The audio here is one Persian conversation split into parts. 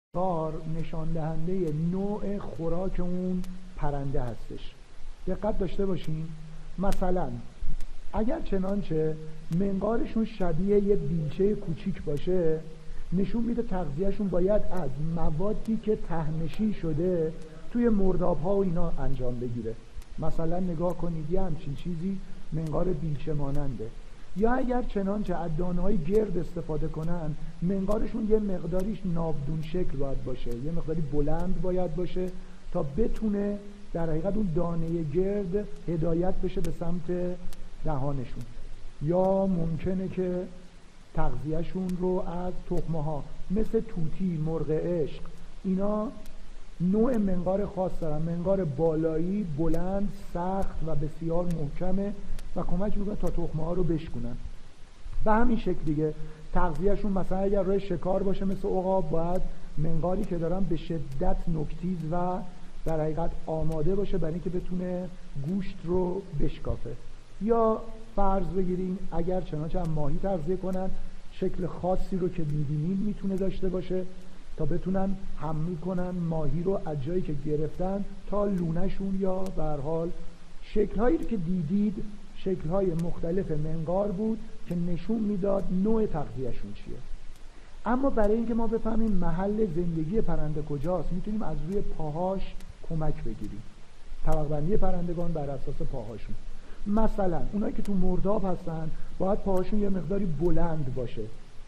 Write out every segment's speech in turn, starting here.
منقار نشان دهنده نوع خوراک اون پرنده هستش. دقت داشته باشین. مثلا اگر چنانچه منقارشون شبیه یه بیلچه کوچیک باشه، نشون میده تغذیهشون باید از موادی که ته‌نشین شده توی مرداب‌ها و اینا انجام بگیره. مثلا نگاه کنید یه همچین چیزی منقار بیلچه ماننده. یا اگر چنانچه از دانه‌های گرد استفاده کنن، منقارشون یه مقداریش ناودون شکل باید باشه، یه مقداری بلند باید باشه تا بتونه در حقیقت اون دانه گرد هدایت بشه به سمت دهانشون. یا ممکنه که تغذیهشون رو از تخم‌ها مثل طوطی، مرغ عشق، اینا نوع منقار خاص دارن. منقار بالایی، بلند، سخت و بسیار محکمه و کمک میکنه تا تخم‌ها رو بشکنن. به همین شکل دیگه تغذیهشون مثلا اگر روی شکار باشه مثل عقاب، باید منقاری که دارن به شدت نوک‌تیز و در حقیقت آماده باشه برای اینکه بتونه گوشت رو بشکافه. یا فرض بگیریم اگر چنانچه هم ماهی تغذیه کنن، شکل خاصی رو که می‌بینیم میتونه داشته باشه تا بتونن حمل کنن ماهی رو از جایی که گرفتن تا لونه‌شون. یا به هر حال شکل‌هایی که دیدید شکل‌های مختلف منقار بود که نشون میداد نوع تغذیه‌شون چیه. اما برای اینکه ما بفهمیم محل زندگی پرنده کجاست، میتونیم از روی پاهاش کمک بگیریم. طبقه بندی پرندگان بر اساس پاهاشون. مثلا اونایی که تو مرداب هستن باید پاهاشون یه مقداری بلند باشه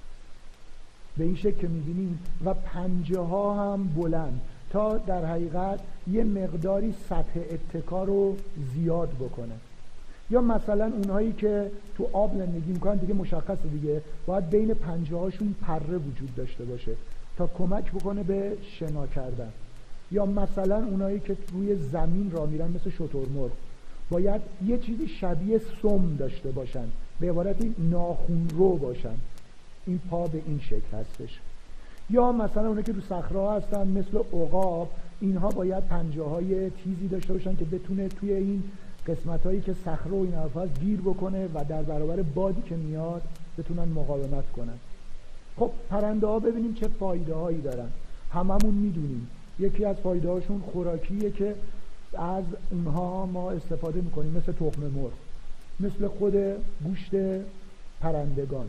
به این شکل که می‌بینیم، و پنجه ها هم بلند تا در حقیقت یه مقداری سطح اتکا رو زیاد بکنه. یا مثلا اونهایی که تو آب زندگی میکنن دیگه مشخصه دیگه، باید بین پنجه هاشون پره وجود داشته باشه تا کمک بکنه به شنا کردن. یا مثلا اونهایی که روی زمین راه میرن مثل شترمرغ، باید یه چیزی شبیه سم داشته باشن، به عبارتی ناخن رو باشن. این پا به این شکل هستش. یا مثلا اونایی که رو صخره هستن مثل عقاب، اینها باید پنجه های تیزی داشته باشن که بتونه توی این قسمت هایی که صخره و این حرف هست گیر بکنه و در برابر بادی که میاد بتونن مقاومت کنن. خب پرنده ها ببینیم چه فایده هایی دارن. هممون میدونیم یکی از فایده هاشون خوراکیه که از اونها ما استفاده میکنیم، مثل تخم مرغ، مثل خود گوشت پرندگان.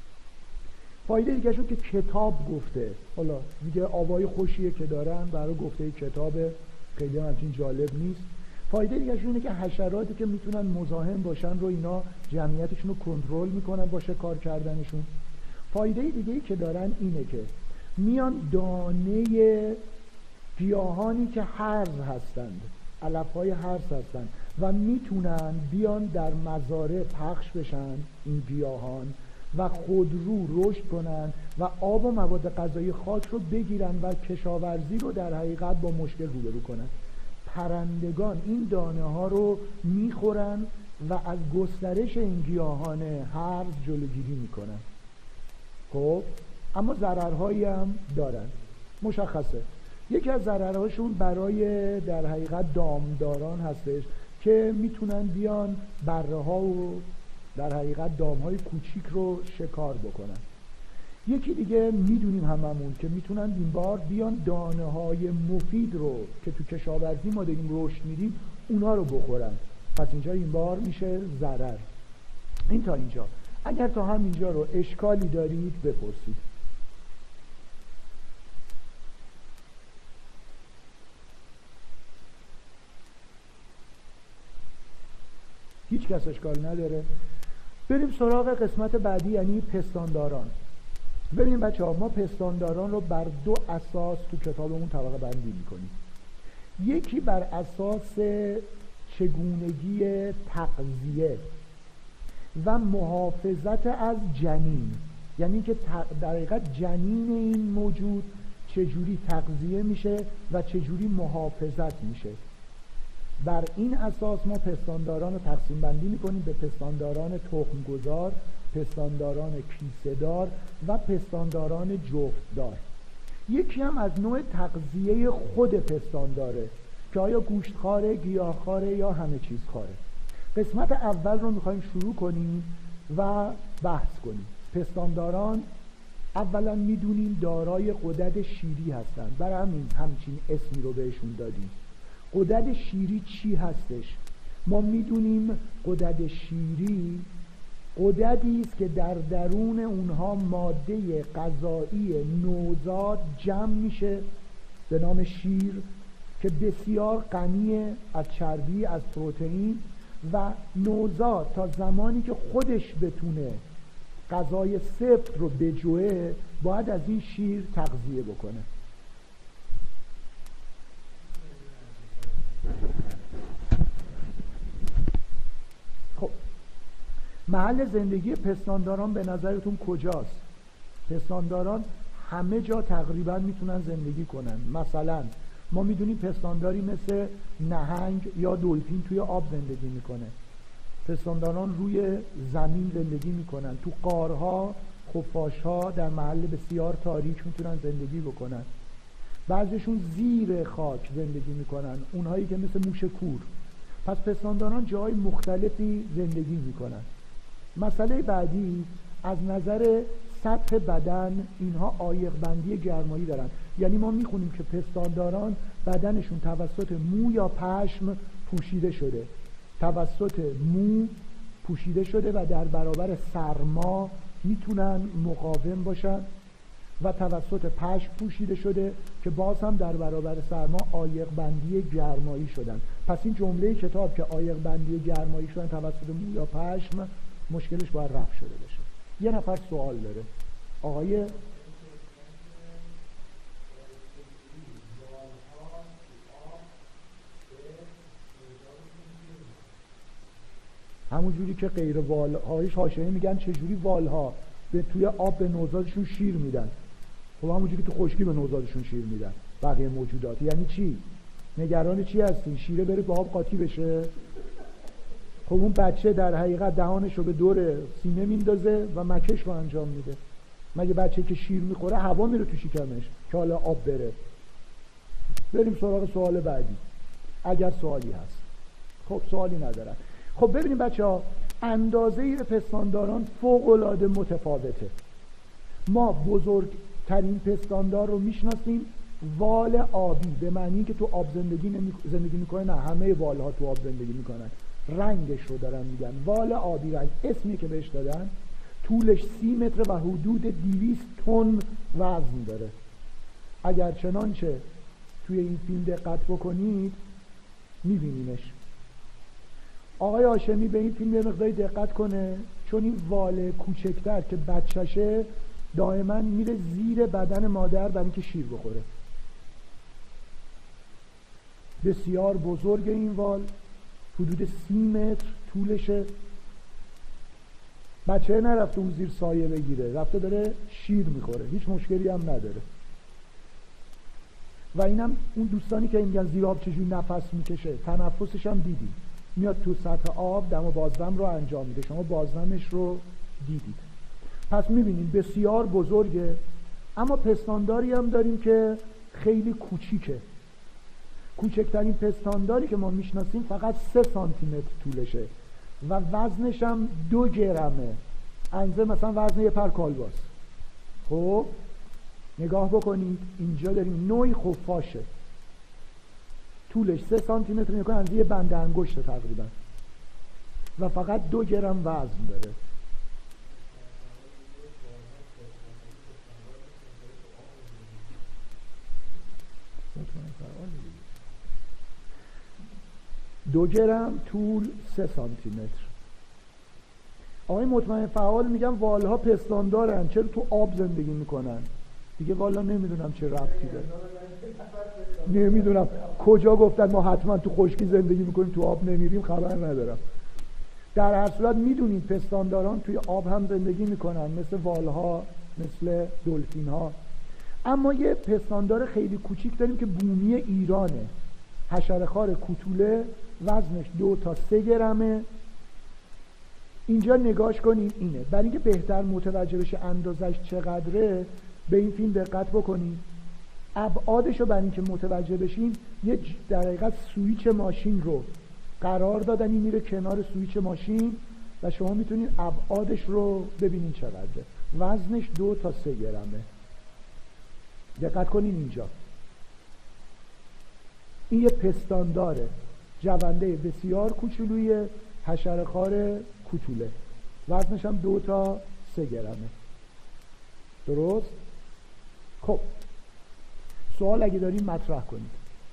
فایده دیگه شون که کتاب گفته، حالا دیگه آوای خوشیه که دارن، برای گفته کتاب خیلی همچین جالب نیست. فایده دیگه شون اینه که حشراتی که میتونن مزاحم باشن رو اینا جمعیتشون رو کنترل میکنن با شکار کردنشون. فایده دیگه‌ای که دارن اینه که میان دانه گیاهانی که هرز هستند، علف‌های هرز هستند و میتونن بیان در مزارع پخش بشن این گیاهان و خودرو رشد کنن و آب و مواد غذایی خاک رو بگیرن و کشاورزی رو در حقیقت با مشکل روبرو کنن. پرندگان این دانه ها رو میخورن و از گسترش این گیاهان هرز جلوگیری میکنن. خب اما ضررهایی هم دارن. مشخصه یکی از ضررهاشون برای در حقیقت دامداران هستش که میتونن بیان بره ها و در حقیقت دامهای کوچیک رو شکار بکنن. یکی دیگه میدونیم هممون که میتونن این بار بیان دانه های مفید رو که تو کشاورزی ما داریم رشد میدیم اونا رو بخورن. پس اینجا این بار میشه ضرر. این تا اینجا. اگر تا همینجا رو اشکالی دارید بپرسید. هیچ کس اشکال نداره. بریم سراغ قسمت بعدی، یعنی پستانداران. ببینیم بچه‌ها، ما پستانداران رو بر دو اساس تو کتابمون طبقه بندی می‌کنیم. یکی بر اساس چگونگی تغذیه و محافظت از جنین، یعنی که در حقیقت جنین این موجود چجوری تغذیه میشه و چجوری محافظت میشه. بر این اساس ما پستانداران رو تقسیم بندی میکنیم به پستانداران تخمگذار، پستانداران کیسه‌دار و پستانداران جفتدار. یکی هم از نوع تغذیه خود پستانداره که آیا گوشتخواره، گیاهخواره یا همه چیز خواره. قسمت اول رو میخوایم شروع کنیم و بحث کنیم. پستانداران اولا میدونیم دارای غدد شیری هستن، برای همچین اسمی رو بهشون دادیم. غدد شیری چی هستش؟ ما میدونیم غدد شیری غددی است که در درون اونها ماده غذایی نوزاد جمع میشه به نام شیر که بسیار غنیه از چربی، از پروتئین، و نوزاد تا زمانی که خودش بتونه غذای سفت رو بجوه باید از این شیر تغذیه بکنه. خب محل زندگی پستانداران به نظرتون کجاست؟ پستانداران همه جا تقریبا میتونن زندگی کنن. مثلا ما میدونیم پستانداری مثل نهنگ یا دلفین توی آب زندگی میکنه. پستانداران روی زمین زندگی میکنن، تو غارها، خفاشها در محل بسیار تاریک میتونن زندگی بکنن. بعضیشون زیر خاک زندگی میکنن، اونهایی که مثل موش کور. پس پستانداران جای مختلفی زندگی میکنن. مسئله بعدی از نظر سطح بدن اینها عایق بندی گرمایی دارن. یعنی ما میخونیم که پستانداران بدنشون توسط مو یا پشم پوشیده شده، توسط مو پوشیده شده و در برابر سرما میتونن مقاوم باشن، و توسط پشم پوشیده شده که باز هم در برابر سرما عایق بندی گرمایی شدن. پس این جمله کتاب که عایق بندی گرمایی شدن توسط مو یا پشم مشکلش باید رفع شده بشه. یه نفر سوال داره. آقای همون جوری که غیر والهایش حاشیه میگن چجوری والها به توی آب به نوزادشون شیر میدن، خب همون جوری که تو خشکی به نوزادشون شیر میدن بقیه موجودات. یعنی چی؟ نگران چی هستی؟ شیره بره به آب قاطی بشه؟ خب اون بچه در حقیقت دهانش رو به دور سینه میندازه و مکش رو انجام میده. مگه بچه که شیر میخوره هوا میره تو شکمش که حالا آب بره؟ بریم سراغ سوال بعدی اگر سوالی هست. خب سوالی ندارن. خب ببینیم بچه‌ها، اندازه پستانداران فوق‌العاده متفاوته. ما بزرگترین پستاندار رو میشناسیم، وال آبی، به معنی که تو آب زندگی میکنه. نه، همه والها تو آب زندگی میکنن. رنگش رو دارن میگن وال آبی رنگ، اسمی که بهش دادن. طولش 30 متر و حدود 200 تن وزن داره. اگر چنانچه توی این فیلم دقت بکنید میبینینش. آقای هاشمی به این فیلم یه مقداری دقت کنه، چون این وال کوچکتر که بچشه دائما میره زیر بدن مادر برای اینکه شیر بخوره. بسیار بزرگ این وال، حدود 30 متر طولشه. بچه نرفته اون زیر سایه بگیره، رفته داره شیر میخوره، هیچ مشکلی هم نداره. و اینم اون دوستانی که میگن زیر آب چجوری نفس میکشه، تنفسش هم دیدید، میاد تو سطح آب دم و بازدم رو انجام میده. شما بازدمش رو دیدید. پس میبینید بسیار بزرگه. اما پستانداری هم داریم که خیلی کوچیکه. کوچکترین پستانداری که ما میشناسیم فقط 3 سانتی متر طولشه و وزنش هم 2 گرمه. اندازه مثلا وزن یه پر کالباس. خب نگاه بکنید، اینجا داریم نوعی خفاشه، طولش 3 سانتی متر میکنه، اندازه یه بند انگشت تقریبا، و فقط 2 گرم وزن داره. دو گرم طول 3 سانتی متر. آقای مطمئن فعال میگن والها پستاندارن، چرا تو آب زندگی میکنن؟ دیگه والا نمیدونم چه ربطی داره، نمیدونم کجا گفتن ما حتما تو خشکی زندگی میکنیم تو آب نمیریم، خبر ندارم. در هر صورت میدونیم پستانداران توی آب هم زندگی میکنن، مثل والها، مثل دلفینها. اما یه پستاندار خیلی کوچیک داریم که بومی ایرانه، حشره‌خوار کوتوله، وزنش 2 تا 3 گرمه. اینجا نگاش کنید اینه. برای اینکه بهتر متوجه بشه اندازش چقدره به این فیلم دقت بکنید. ابعادش رو برای اینکه متوجه بشین یه در حقیقت سوئیچ ماشین رو قرار دادن، این میره کنار سوئیچ ماشین و شما میتونید ابعادش رو ببینید چقدره. وزنش 2 تا 3 گرمه. دقت کنین اینجا، این یه پستانداره، جونده بسیار کوچولویه، حشره‌خوار کوچوله، وزنش هم 2 تا 3 گرمه. درست؟ خب سوال اگه داریم مطرح کنید.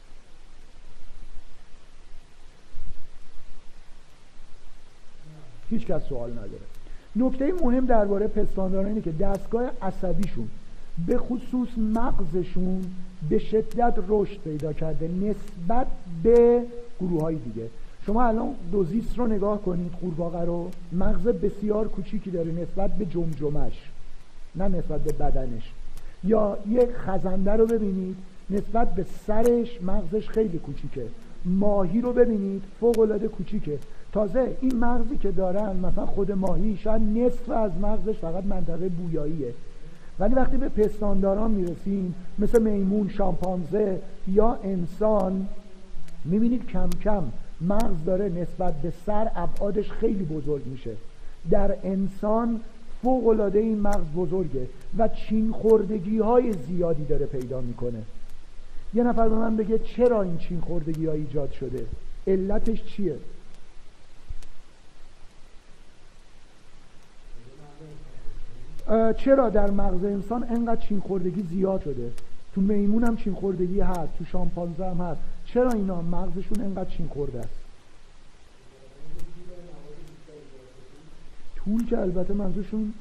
هیچ کس سوال نداره. نکته مهم درباره پستانداران اینه که دستگاه عصبیشون به خصوص مغزشون به شدت رشد پیدا کرده نسبت به گروه‌های دیگه. شما الان دوزیست رو نگاه کنید، قورباغه رو، مغز بسیار کوچیکی داره نسبت به جمجمش، نه نسبت به بدنش. یا یک خزنده رو ببینید، نسبت به سرش مغزش خیلی کوچیکه. ماهی رو ببینید، فوق‌العاده کوچیکه. تازه این مغزی که دارن، مثلا خود ماهی شاید نصف از مغزش فقط منطقه بویاییه، ولی وقتی به پستانداران میرسیم مثل میمون، شامپانزه یا انسان، میبینید کم کم مغز داره نسبت به سر ابعادش خیلی بزرگ میشه. در انسان فوق‌العاده این مغز بزرگه و چین خوردگی های زیادی داره پیدا میکنه. یه نفر به من بگه چرا این چین خوردگی ها ایجاد شده؟ علتش چیه؟ چرا در مغز انسان انقدر چین خوردگی زیاد شده؟ تو میمون هم چین خوردگی هست، تو شامپانزه هم هست. چرا اینا مغزشون انقدر چین خورده است؟ طول که البته منظورشون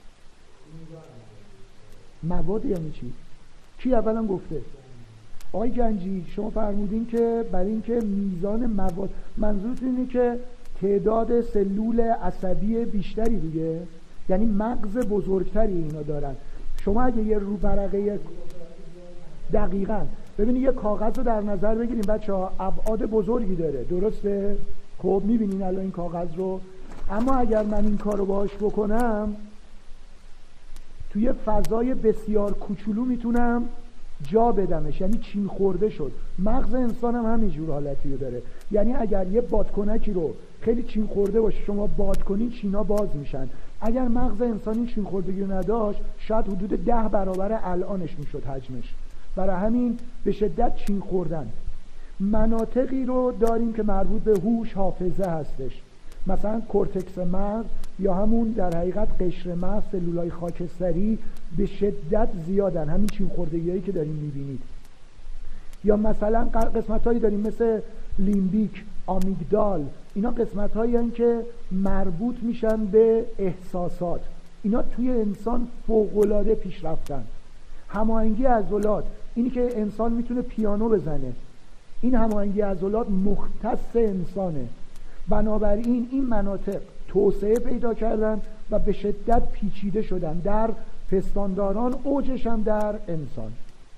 مواد یعنی چی؟ کی اولا گفته؟ آقای گنجی شما فرمودین که برای اینکه میزان مواد، منظورتون اینه که تعداد سلول عصبی بیشتری دیگه، یعنی مغز بزرگتری اینا دارن. شما اگه یه رو برقه، دقیقاً ببینید یه کاغذ رو در نظر بگیریم بچه‌ها، ابعاد بزرگی داره، درسته؟ خب میبینین الان این کاغذ رو، اما اگر من این کار رو باهاش بکنم توی فضای بسیار کوچولو میتونم جا بدمش، یعنی چین خورده شد. مغز انسان هم همینجور حالتی رو داره، یعنی اگر یه بادکنکی رو خیلی چین خورده باشه شما باد کنین، چینا باز میشن. اگر مغز انسانی چین خوردگی رو نداشت شاید حدود 10 برابر الانش میشد حجمش. برای همین به شدت چین خوردن. مناطقی رو داریم که مربوط به هوش، حافظه هستش، مثلا کورتکس مغز یا همون در حقیقت قشر مغز، سلولای خاکستری به شدت زیادن، همین چین خوردگی‌هایی که داریم می‌بینید. یا مثلا قسمت‌هایی داریم مثل لیمبیک، آمیگدال، اینا قسمت‌هایی هستن که مربوط میشن به احساسات. اینا توی انسان فوق‌العاده پیش رفتن. هماهنگی عضلات، اینی که انسان میتونه پیانو بزنه، این هماهنگی عضلات مختص انسانه. بنابراین این مناطق توسعه پیدا کردن و به شدت پیچیده شدن در پستانداران، اوجش هم در انسان.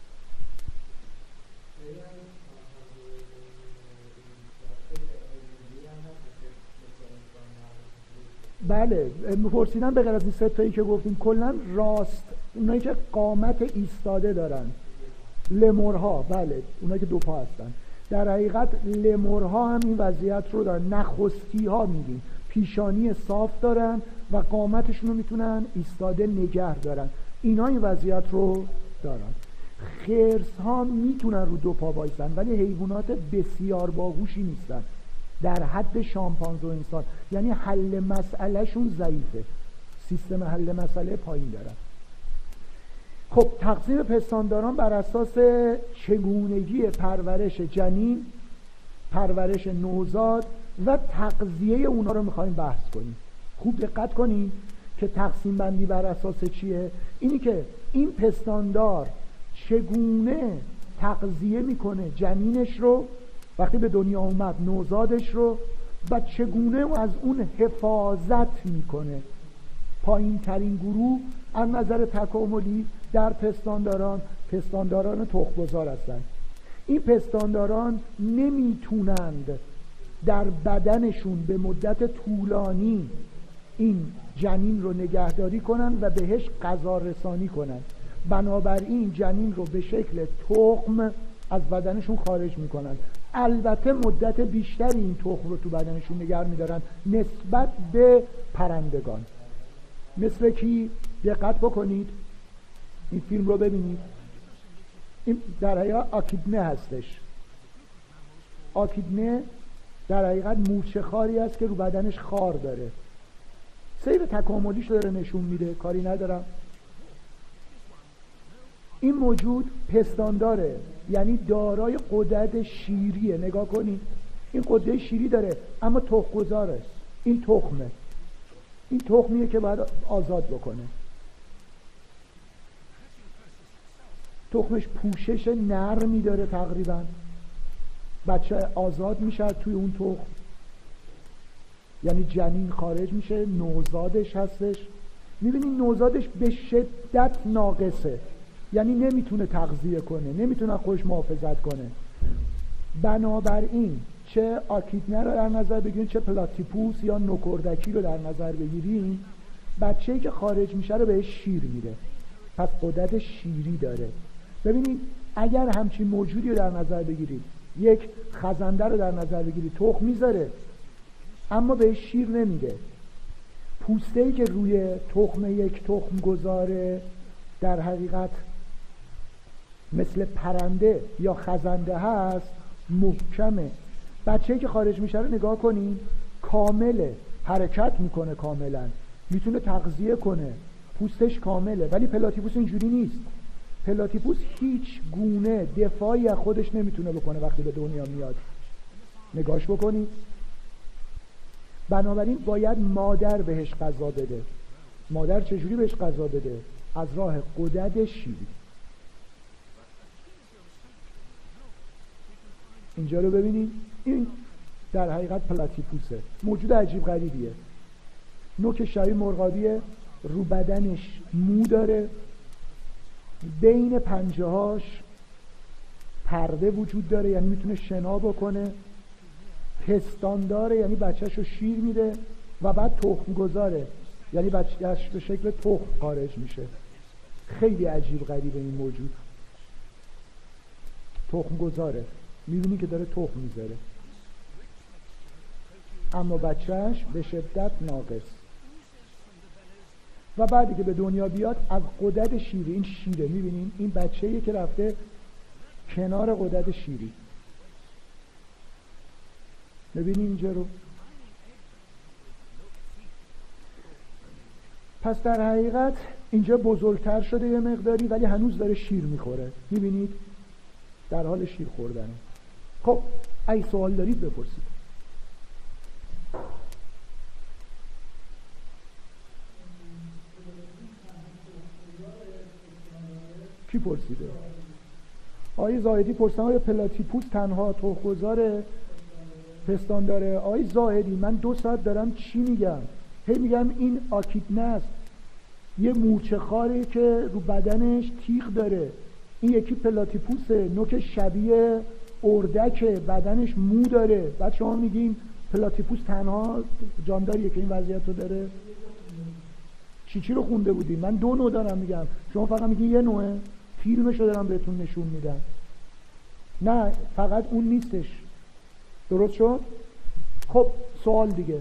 بله، می‌پرسیدن به غیر از این سه تایی که گفتیم کلاً راست، اونایی که قامت ایستاده دارن، لمورها، بله اونایی که 2 پا هستن، در حقیقت لمورها هم این وضعیت رو دارن. نخستی ها میگیم پیشانی صاف دارن و قامتشون رو میتونن ایستاده نگه دارن، اینا این وضعیت رو دارن. خرس ها میتونن رو 2 پا وایسن ولی حیوانات بسیار باهوشی نیستن، در حد شامپانزه و انسان، یعنی حل مسئله شون ضعیفه، سیستم حل مسئله پایین دارن. خب تقسیم پستانداران بر اساس چگونگی پرورش جنین، پرورش نوزاد و تغذیه اونا رو میخوایم بحث کنیم. خوب دقت کنین که تقسیم بندی بر اساس چیه؟ اینی که این پستاندار چگونه تغذیه میکنه جنینش رو وقتی به دنیا اومد، نوزادش رو، و چگونه از اون حفاظت میکنه. پایین ترین گروه از نظر تکاملی در پستانداران تخم‌گذار هستند. این پستانداران نمیتونند در بدنشون به مدت طولانی این جنین رو نگهداری کنن و بهش غذا رسانی کنن، بنابراین جنین رو به شکل تخم از بدنشون خارج میکنن. البته مدت بیشتری این تخم رو تو بدنشون نگه میدارن نسبت به پرندگان. مثل کی؟ دقت بکنید، این فیلم رو ببینید. این در حقیقت آکیدنه هستش. آکیدنه در حقیقت مورچه خاری است که رو بدنش خار داره. سیر تکاملیش داره نشون میده، کاری ندارم. این موجود پستانداره، یعنی دارای غدد شیریه. نگاه کنید، این غده شیری داره اما تخم‌گذاره. این تخمه، این تخمیه که باید آزاد بکنه. تخمش پوشش نرمی داره تقریبا. بچه آزاد میشه توی اون تخم، یعنی جنین خارج میشه، نوزادش هستش. میبینید نوزادش به شدت ناقصه، یعنی نمیتونه تغذیه کنه، نمیتونه خودش محافظت کنه. بنابراین چه آکیدنه رو در نظر بگیرین، چه پلاتیپوس یا نوکردکی رو در نظر بگیرین، بچه‌ای که خارج میشه رو بهش شیر میره، پس غدد شیری داره. ببینید اگر همچین موجودی رو در نظر بگیرید، یک خزنده رو در نظر بگیرید، تخم میذاره اما بهش شیر نمیده. پوسته‌ای که روی تخم یک تخم گذاره در حقیقت مثل پرنده یا خزنده هست، محکمه. بچه‌ای که خارج میشه رو نگاه کنین، کامله، حرکت میکنه کاملا، میتونه تغذیه کنه، پوستش کامله. ولی پلاتیپوس اینجوری نیست. پلاتیپوس هیچ گونه دفاعی از خودش نمیتونه بکنه وقتی به دنیا میاد. نگاش بکنید. بنابراین باید مادر بهش غذا بده. مادر چجوری بهش غذا بده؟ از راه غدد شیری. اینجا رو ببینید، این در حقیقت پلاتیپوسه، موجود عجیب غریبیه. نوک شبیه مرغابیه، رو بدنش مو داره، بین پنجه‌هاش پرده وجود داره، یعنی میتونه شنا بکنه، پستان داره، یعنی بچه‌شو شیر میده، و بعد تخم گذاره، یعنی بچه‌ش به شکل تخم خارج میشه. خیلی عجیب غریبه این موجود. تخم گذاره، میبینی که داره تخم میذاره، اما بچه‌ش به شدت ناقص. و بعدی که به دنیا بیاد از غدد شیری، این شیره، میبینین این بچه‌ایه که رفته کنار غدد شیری. ببینین اینجا رو. پس در حقیقت اینجا بزرگتر شده یه مقداری، ولی هنوز داره شیر میخوره. میبینید در حال شیر خوردنه. خب اگه سوال دارید بپرسید. کی پرسیده؟ آقای زاهدی پرسیدن آیا پلاتیپوس تنها تخم‌گذار پستان داره؟ آقای زاهدی من 2 ساعت دارم چی میگم؟ هی میگم این آکیدنه است، یه مورچه خاره که رو بدنش تیغ داره. این یکی پلاتیپوسه، نوک شبیه اردک، بدنش مو داره. بعد شما میگین پلاتیپوس تنها جانداریه که این وضعیت رو داره؟ چی رو خونده بودین؟ من 2 نوع دارم میگم، شما فقط میگین یه نوعه. فیلمشو دارم بهتون نشون میدم. نه فقط اون نیستش. درست شد؟ خب سوال دیگه.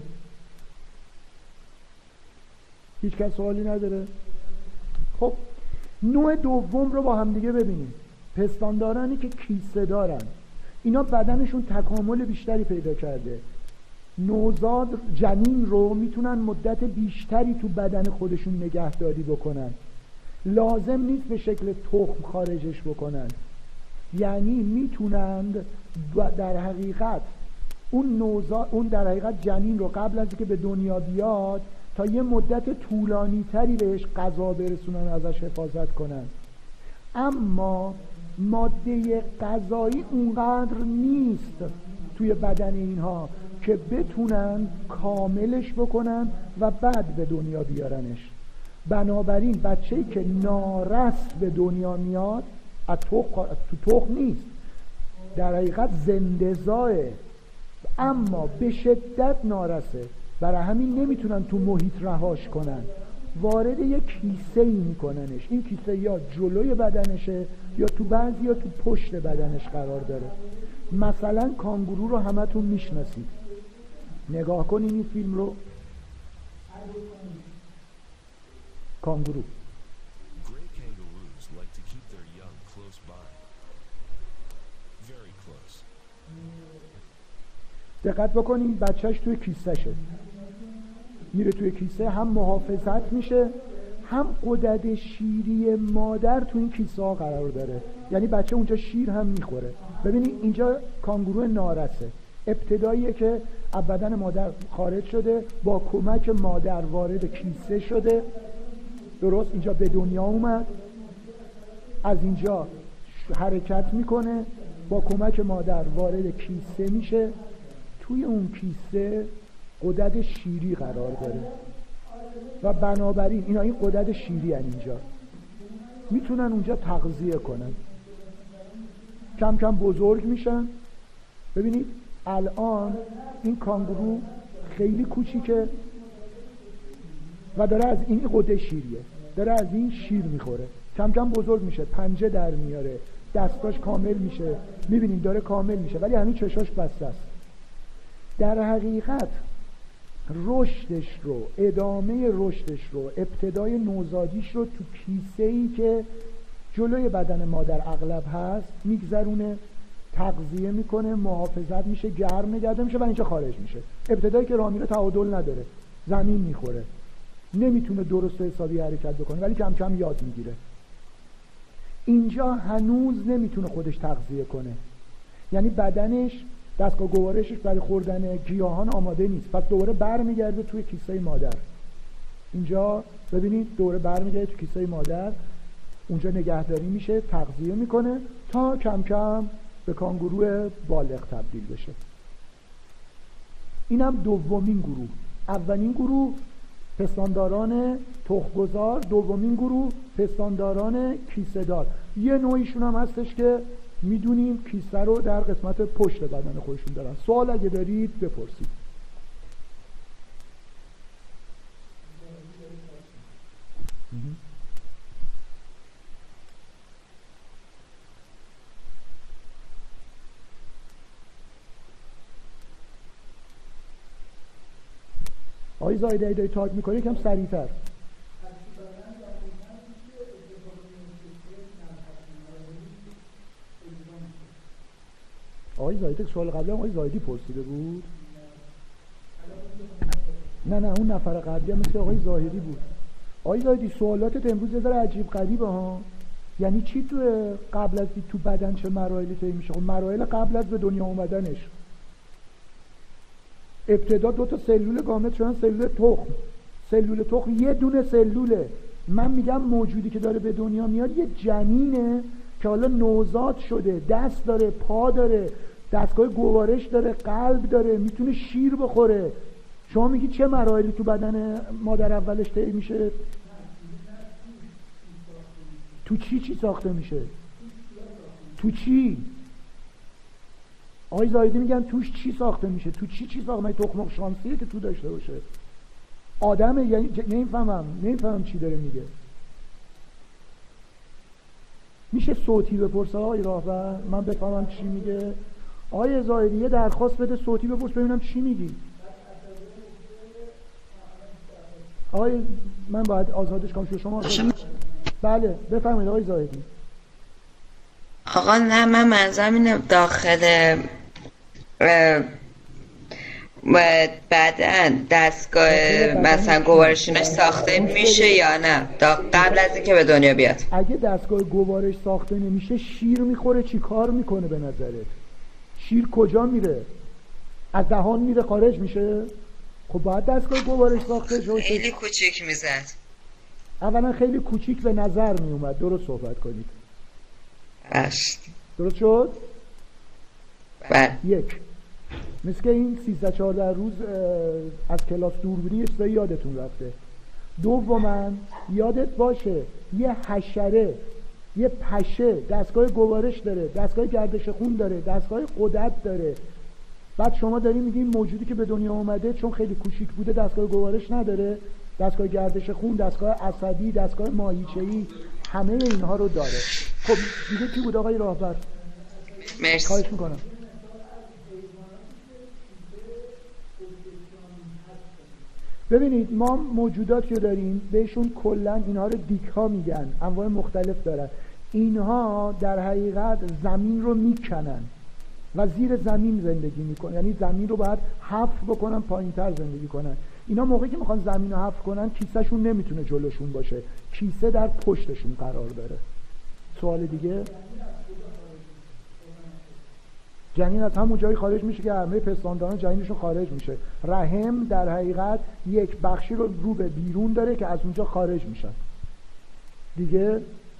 هیچ کس سوالی نداره؟ خب نوع دوم رو با هم دیگه ببینیم. پستاندارانی که کیسه دارن، اینا بدنشون تکامل بیشتری پیدا کرده. نوزاد جنین رو میتونن مدت بیشتری تو بدن خودشون نگهداری بکنن. لازم نیست به شکل تخم خارجش بکنن، یعنی میتونند در حقیقت اون در حقیقت جنین رو قبل از اینکه به دنیا بیاد تا یه مدت طولانی تری بهش غذا برسونن، ازش حفاظت کنن. اما ماده غذایی اونقدر نیست توی بدن اینها که بتونن کاملش بکنن و بعد به دنیا بیارنش. بنابراین بچه‌ای که نارس به دنیا میاد تو تخم نیست، در حقیقت زنده‌زایه، اما به شدت نارسه. برای همین نمیتونن تو محیط رهاش کنن، وارد یک کیسه‌ای میکننش. این کیسه یا جلوی بدنشه یا تو بعضی یا تو پشت بدنش قرار داره. مثلا کانگورو رو همتون میشناسید، نگاه کنین این فیلم رو. کانگورو. Gray kangaroos like to keep their young close by. Very close. دقت بکنین بچهش توی کیسه‌شه، میره توی کیسه، هم محافظت میشه هم غدد شیری مادر تو این کیسه ها قرار داره، یعنی بچه اونجا شیر هم میخوره. ببینید اینجا کانگورو نارسه، ابتداییه که از بدن مادر خارج شده، با کمک مادر وارد کیسه شده، درست اینجا به دنیا اومد، از اینجا حرکت میکنه، با کمک مادر وارد کیسه میشه، توی اون کیسه غدد شیری قرار داره و بنابراین اینا این غدد شیری هن، اینجا میتونن اونجا تغذیه کنن، کم کم بزرگ میشن. ببینید الان این کانگورو خیلی کوچیکه و داره از این غده شیریه، داره از این شیر میخوره، کم کم بزرگ میشه، پنجه در میاره، دستاش کامل میشه، میبینید داره کامل میشه ولی همین چشاش بسته است. در حقیقت رشدش رو، ادامه رشدش رو، ابتدای نوزادیش رو تو کیسه‌ای که جلوی بدن مادر اغلب هست میگذرونه، تغذیه میکنه، محافظت میشه، گرم نگرده میشه و اینجا خارج میشه. ابتدایی که راه میره تعادل نداره، زمین میخوره، نمیتونه درست و حسابی حرکت بکنه ولی کم کم یاد میگیره. اینجا هنوز نمیتونه خودش تغذیه کنه، یعنی بدنش، دستگاه گوارشش برای خوردن گیاهان آماده نیست، پس دوباره برمیگرده توی کیسه مادر. اینجا ببینید دوباره برمیگرده توی کیسه مادر، اونجا نگهداری میشه، تغذیه میکنه تا کم کم به کانگورو بالغ تبدیل بشه. اینم دومین گروه. اولین گروه پستانداران تخم‌گذار، دومین گروه پستانداران کیسه دار. یه نوعیشون هم هستش که میدونیم کیسه رو در قسمت پشت بدن خودشون دارن. سوال اگه دارید بپرسید. آقای زایده ای داری تاک میکنه یکم سریعتر. آقای زایده سوال قبلی هم آقای زایدی پرسیده بود؟ نه اون نفر قبلی هم مثل آقای زاهدی بود. آقای زایدی سوالاتت امروز یه ذره عجیب غریبه ها. یعنی چی تو قبل از تو بدن چه مراحلی طی میشه؟ خب مراحل قبل از به دنیا اومدنش. ابتدا 2 تا سلول گامت شدن سلول تخم. سلول تخم یه دونه سلوله. من میگم موجودی که داره به دنیا میاد یه جنینه که حالا نوزاد شده، دست داره، پا داره، دستگاه گوارش داره، قلب داره، میتونه شیر بخوره. شما میگی چه مراحلی تو بدن مادر اولش طی میشه؟ تو چی ساخته میشه؟ تو چی؟ آقای زاهدی میگن توش چی ساخته میشه؟ تو چی ساخته میشه؟ تخم شانسیه که تو داشته باشه. آدمه، یعنی نمیفهمم چی داره میگه. میشه صوتی بپرسه آقای راهبر من بفهمم چی میگه؟ آقای زاهدی یه درخواست بده صوتی بپرس ببینم چی میگی. آقای من باید آزادش کنم شما. بله بفرمایید آقای زاهدی. آقا نه من منظورم اینه داخل بعدن دستگاه مثلا گوارشینش ساخته میشه یا نه قبل از اینکه به دنیا بیاد؟ اگه دستگاه گوارش ساخته نمیشه شیر میخوره چی کار میکنه به نظرت؟ شیر کجا میره؟ از دهان میره خارج میشه؟ خب باید دستگاه گوارش ساخته شه. خیلی کوچیک میزد. اولا خیلی کوچیک به نظر میومد. درست صحبت کنید. درست شد؟ بله. یک مثل که این 13-14 روز از کلاس دور بودی یه چیزایی یادتون رفته. دوما یادت باشه یه حشره، یه پشه دستگاه گوارش داره، دستگاه گردش خون داره، دستگاه غدد داره. بعد شما داری میگین موجودی که به دنیا اومده چون خیلی کوچیک بوده دستگاه گوارش نداره، دستگاه گردش خون، دستگاه عصبی، دستگاه ماهیچه‌ای، همه اینها رو داره. خب دیگه کی بود آقای راهبر؟ مرسی. خواهش میکنم. ببینید ما موجوداتی رو داریم بهشون کلا اینها رو دیک ها میگن، انواع مختلف دارن. اینها در حقیقت زمین رو میکنن و زیر زمین زندگی میکنن، یعنی زمین رو باید حفر بکنن پایینتر زندگی کنن. اینا موقعی که میخوان زمین رو حفر کنن کیسهشون نمیتونه جلوشون باشه، کیسه در پشتشون قرار داره. سوال دیگه؟ جنین از همون جایی خارج میشه که همه پستانداران جنینشون خارج میشه. رحم در حقیقت یک بخشی رو به بیرون داره که از اونجا خارج میشن دیگه.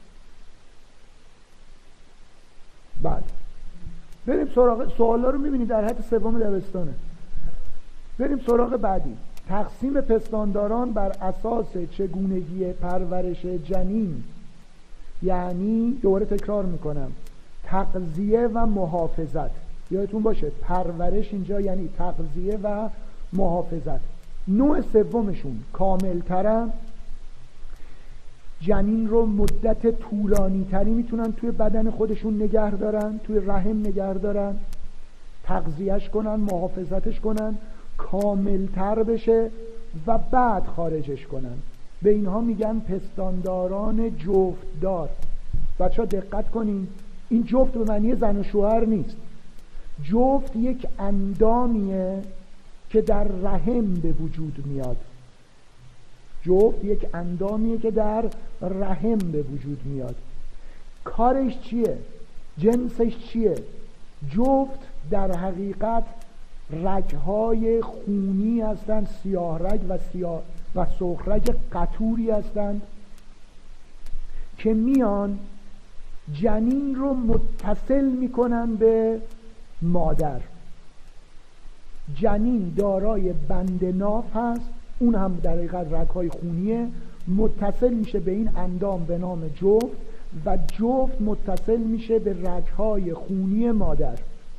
بله بریم سراغ سوالا رو میبینید در حد سوم دبستانه. بریم سراغ بعدی. تقسیم پستانداران بر اساس چگونگی پرورش جنین، یعنی دوباره تکرار میکنم تغذیه و محافظت. یادتون باشه پرورش اینجا یعنی تغذیه و محافظت. نوع سومشون کامل‌ترن، جنین رو مدت طولانی تری میتونن توی بدن خودشون نگه دارن، توی رحم نگه دارن، تغذیهش کنن، محافظتش کنن، کاملتر بشه و بعد خارجش کنن. به اینها میگن پستانداران جفتدار. بچه‌ها دقت کنین، این جفت به معنی زن و شوهر نیست. جفت یک اندامیه که در رحم به وجود میاد. جفت یک اندامیه که در رحم به وجود میاد. کارش چیه؟ جنسش چیه؟ جفت در حقیقت رگ‌های خونی هستند، سیاه رگ و سرخ رگ قطوری هستند که میان جنین رو متصل میکنن به مادر. جنین دارای بند ناف هست، اون هم در حقیقت رگ‌های خونیه، متصل میشه به این اندام به نام جفت و جفت متصل میشه به رگ‌های خونی مادر.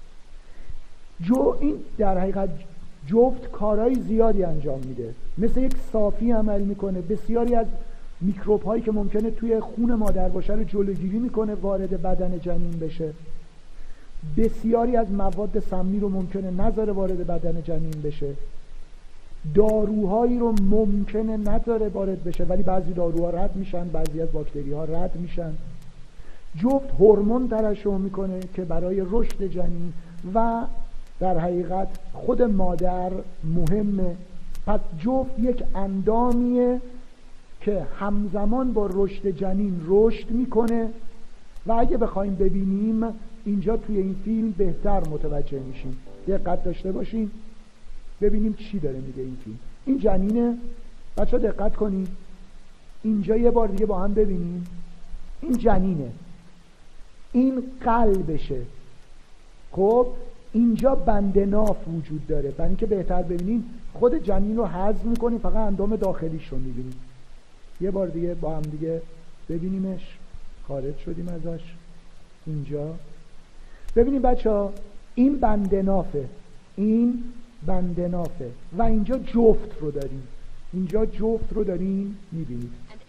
این در حقیقت جفت کارهای زیادی انجام میده، مثل یک صافی عمل میکنه. بسیاری از میکروب هایی که ممکنه توی خون مادر باشه رو جلوگیری میکنه وارد بدن جنین بشه. بسیاری از مواد سمی رو ممکنه نذاره وارد بدن جنین بشه. داروهایی رو ممکنه نذاره وارد بشه، ولی بعضی داروها رد میشن، بعضی از باکتری ها رد میشن. جفت هورمون ترشح میکنه که برای رشد جنین و در حقیقت خود مادر مهمه. پس جفت یک اندامیه که همزمان با رشد جنین رشد میکنه و اگه بخوایم ببینیم اینجا توی این فیلم بهتر متوجه میشیم. دقت داشته باشیم ببینیم چی داره میگه این فیلم. این جنینه، بچه ها دقت کنید اینجا یه بار دیگه با هم ببینیم. این جنینه، این قلبشه. خب اینجا بند ناف وجود داره. برای اینکه بهتر ببینیم خود جنین رو حذف میکنیم، فقط اندام داخلیش رو میبینیم. یه بار دیگه با هم دیگه ببینیمش. خارج شدیم ازش. اینجا ببینیم بچه ها، این بند نافه، این بند نافه و اینجا جفت رو داریم. اینجا جفت رو داریم میبینید.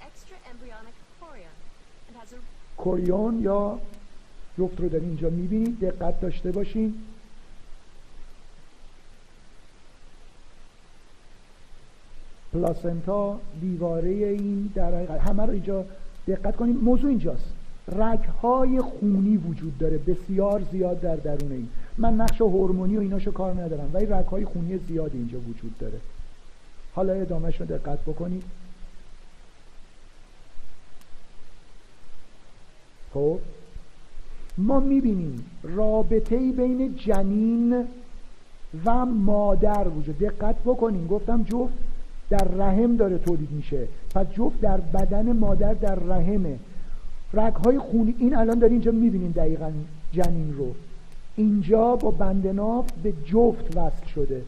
کوریون یا جفت رو داریم اینجا میبینید. دقت داشته باشین. پلاسنتا دیواره این در حقیقت همه رو اینجا دقت کنید. موضوع اینجاست، رگ‌های خونی وجود داره بسیار زیاد در درون این. من نقش هورمونی و ایناشو کار ندارم، ولی رگ‌های خونی زیادی اینجا وجود داره. حالا ادامه‌شو دقت بکنید. خب ما میبینیم رابطه‌ای بین جنین و مادر وجود. دقت بکنین گفتم جفت در رحم داره تولید میشه، پس جفت در بدن مادر در رحمه. رگ‌های خونی این الان داری اینجا میبینین دقیقاً جنین رو. اینجا با بند ناف به جفت وصل شده.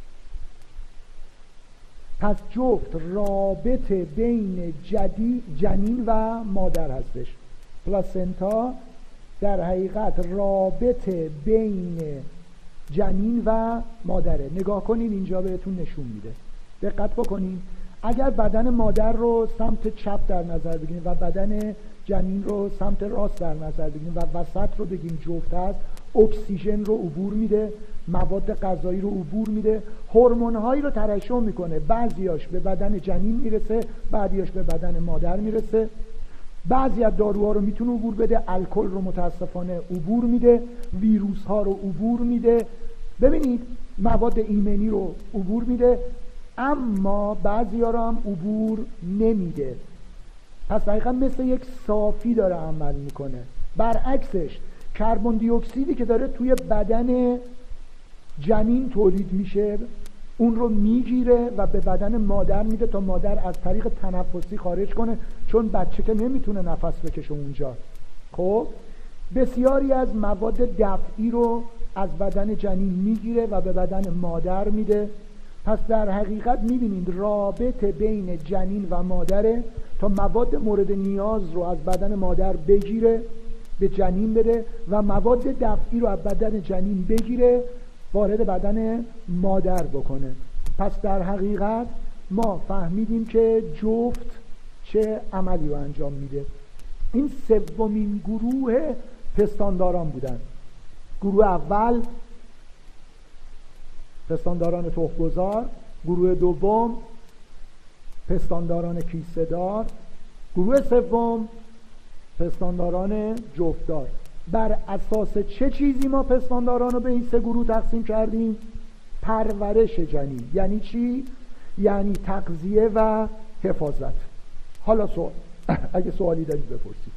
پس جفت رابطه بین جنین و مادر هستش. پلاسنتا در حقیقت رابطه بین جنین و مادره. نگاه کنین اینجا بهتون نشون میده. دقت بکنین. اگر بدن مادر رو سمت چپ در نظر بگیریم و بدن جنین رو سمت راست در نظر بگیریم و وسط رو بگیم جفت هست، اکسیژن رو عبور میده، مواد غذایی رو عبور میده، هورمون‌هایی رو ترشح میکنه، بعضیاش به بدن جنین میرسه، بعضیاش به بدن مادر میرسه. بعضی از داروها رو میتونه عبور بده، الکل رو متاسفانه عبور میده، ویروس ها رو عبور میده، ببینید مواد ایمنی رو عبور میده، اما بعضی ها رو هم عبور نمیده. پس دقیقا مثل یک صافی داره عمل میکنه. برعکسش کربن دی اکسیدی که داره توی بدن جنین تولید میشه اون رو میگیره و به بدن مادر میده تا مادر از طریق تنفسی خارج کنه، چون بچه که نمیتونه نفس بکشه اونجا. خب بسیاری از مواد دفعی رو از بدن جنین میگیره و به بدن مادر میده. پس در حقیقت میبینید رابطه بین جنین و مادره تا مواد مورد نیاز رو از بدن مادر بگیره به جنین بده و مواد دفعی رو از بدن جنین بگیره وارد بدن مادر بکنه. پس در حقیقت ما فهمیدیم که جفت چه عملی رو انجام میده. این سومین گروه پستانداران بودن. گروه اول پستانداران تخم‌گذار، گروه دوم پستانداران کیسه‌دار، گروه سوم پستانداران جفتدار. بر اساس چه چیزی ما پستانداران رو به این سه گروه تقسیم کردیم؟ پرورش جنین. یعنی چی؟ یعنی تغذیه و حفاظت. حالا سوال اگه سوالی دارید بپرسید.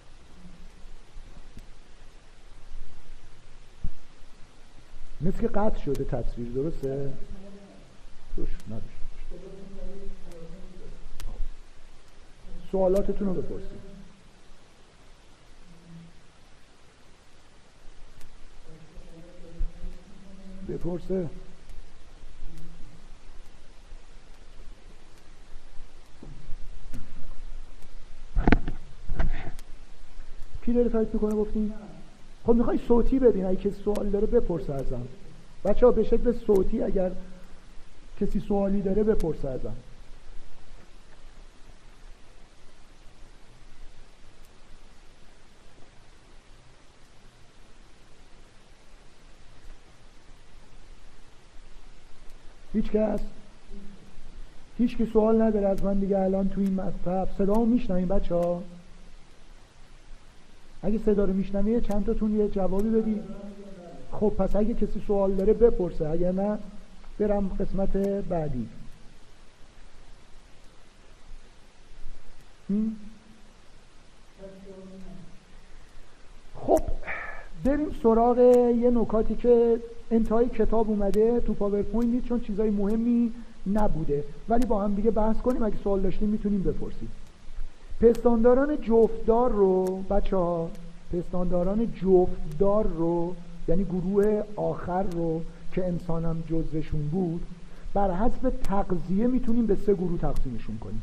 مثل که قطع شده تصویر، درسته؟ نداشت. سوالاتتون رو بپرسید. بپرسه. کی داره تایپ میکنه گفتین؟ خب میخوای صوتی بدین، اگه کسی سوال داره بپرسه ازم. بچه ها به شکل صوتی اگر کسی سوالی داره بپرسه ازم. هیچ کس؟ هیچ که سوال نداره از من دیگه الان تو این مطلب؟ صدامو میشنوین بچه ها؟ اگه صدا رو میشنوین چند تاتون یه جوابی بدید. خب پس اگه کسی سوال داره بپرسه، اگه نه برم قسمت بعدی. خب بریم سراغ یه نکاتی که انتهای کتاب اومده تو پاورپوینت نیست چون چیزای مهمی نبوده، ولی با هم دیگه بحث کنیم. اگه سوال داشتین میتونیم بپرسید. پستانداران جفتدار رو بچه‌ها، پستانداران جفتدار رو یعنی گروه آخر رو که انسان هم جزوشون بود، بر حسب تغذیه میتونیم به سه گروه تقسیمشون کنیم.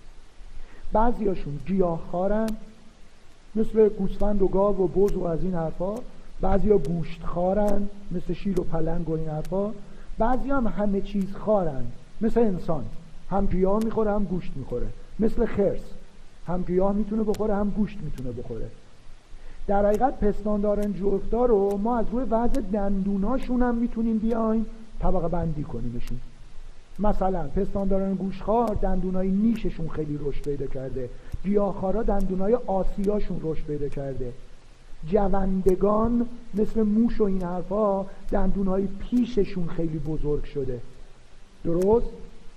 بعضیاشون گیاهخوارن مثل گوسفند و گاو و بز و از این حرفا، بعضیا گوشتخوارن مثل شیر و پلنگ و این حرفا، بعضیا هم همه چیز خورن مثل انسان، هم گیاه میخوره هم گوشت میخوره، مثل خرس هم گیاه میتونه بخوره هم گوشت میتونه بخوره. در حقیقت پستانداران جفتدار رو ما از روی وضع دندوناشون هم میتونیم بیایم طبقه بندی کنیمشون. مثلا پستانداران گوشتخوار دندونای نیششون خیلی رشد پیدا کرده، گیاهخوارا دندونای آسیاشون رشد پیدا کرده، جوندگان مثل موش و این حرفا دندونای پیششون خیلی بزرگ شده. درست؟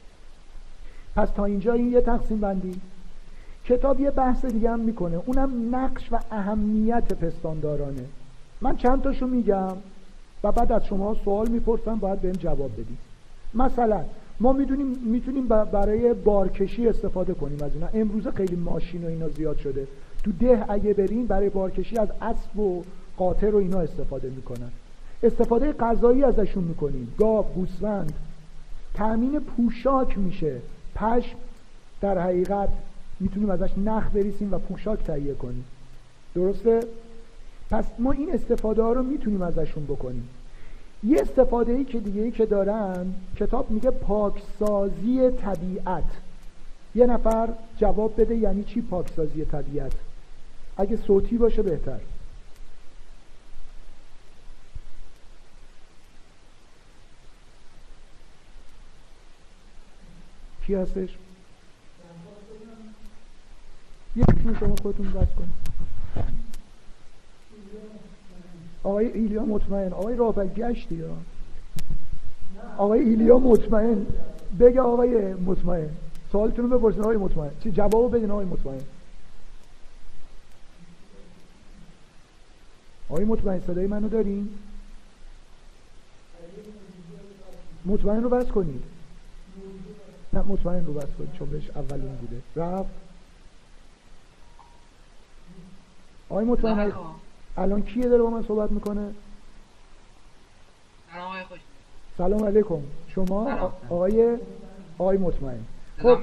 پس تا اینجا این یه تقسیم بندی. کتاب یه بحث دیگه هم میکنه، اونم نقش و اهمیت پستاندارانه. من چند تاشو میگم و بعد از شما سوال میپرسم، باید بهم جواب بدید. مثلا ما میتونیم برای بارکشی استفاده کنیم از اینا. امروزه خیلی ماشین و اینا زیاد شده، تو ده اگه برین برای بارکشی از اسب و قاطر و اینا استفاده میکنن. استفاده غذایی ازشون میکنیم، گاو، گوسفند. تامین پوشاک میشه، پشم در حقیقت میتونیم ازش نخ بریسیم و پوشاک تهیه کنیم. درسته؟ پس ما این استفاده ها رو میتونیم ازشون بکنیم. یه استفاده ای که دیگه ای که دارن، کتاب میگه پاکسازی طبیعت. یه نفر جواب بده یعنی چی پاکسازی طبیعت؟ اگه صوتی باشه بهتر. کی هستش؟ یکیتون شما خودتون بس کنید. آقای ایلیا مطمئن. آقای رافعی گشتی یا آقای ایلیا مطمئن بگه. آقای مطمئن سوالتون رو بپرسین. آقای مطمئن چی جوابو بدین؟ آقای مطمئن. آقای مطمئن صدای منو دارین؟ مطمئن رو بس کنید. نه مطمئن رو بس کنید چون بهش اولین بوده. رفت. آقای مطمئن الان کیه داره با من صحبت میکنه؟ سلام آقای خوش. سلام علیکم. شما سلام. آقای مطمئن. خب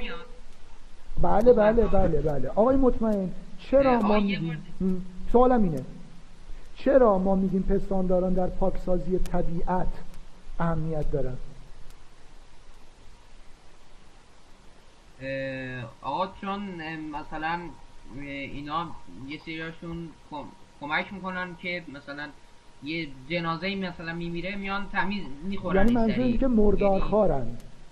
بله. آقای مطمئن چرا ما میگیم سوالم اینه چرا ما میگیم پستانداران در پاکسازی طبیعت اهمیت دارن؟ آقا چون مثلا اینا یه سریاشون کمک میکنن که مثلا یه جنازه‌ای مثلا میمیره میان تمیز میخورن. یعنی منظور اینه که مردارخوارن،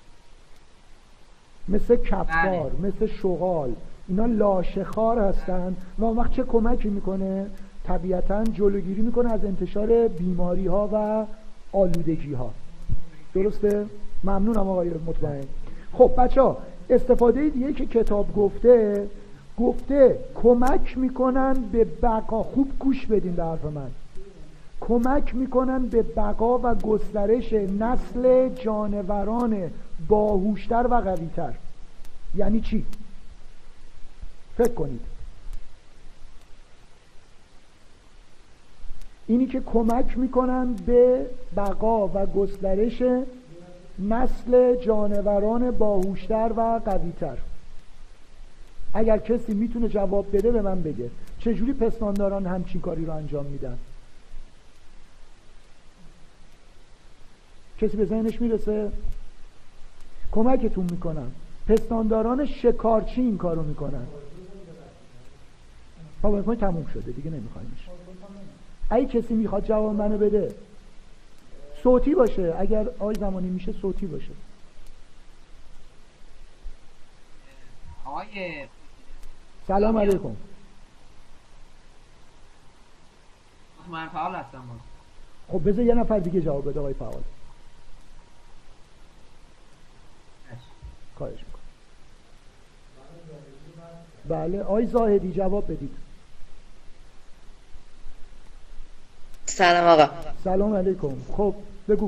مثل کفتار، مثل شغال، اینا لاشه‌خوار هستن و اون وقت چه کمکی میکنه؟ طبیعتاً جلوگیری میکنه از انتشار بیماری ها و آلودگی ها. درسته؟ ممنونم آقای مطمئن. خب بچه‌ها استفاده دیگه که کتاب گفته کمک میکنن به بقا. خوب گوش بدین به حرف من. کمک میکنن به بقا و گسترش نسل جانوران باهوشتر و قویتر. یعنی چی؟ فکر کنید. اینی که کمک میکنن به بقا و گسترش نسل جانوران باهوشتر و قویتر. اگر کسی میتونه جواب بده به من بگه چجوری پستانداران همچین کاری رو انجام میدن؟ کسی به ذهنش میرسه؟ کمکتون میکنن. پستانداران شکارچی این کارو میکنن. بابا تموم شده دیگه نمیخوایمش. اگه کسی میخواد جواب منو بده صوتی باشه. اگر آی زمانی میشه صوتی باشه. آقای سلام علیکم. من فعال هستم. خب بذار یه نفر دیگه جواب بده آقای فعال. خواهش میکنم. بله آقای زاهدی جواب بدید. سلام آقا. سلام علیکم. خب بگو.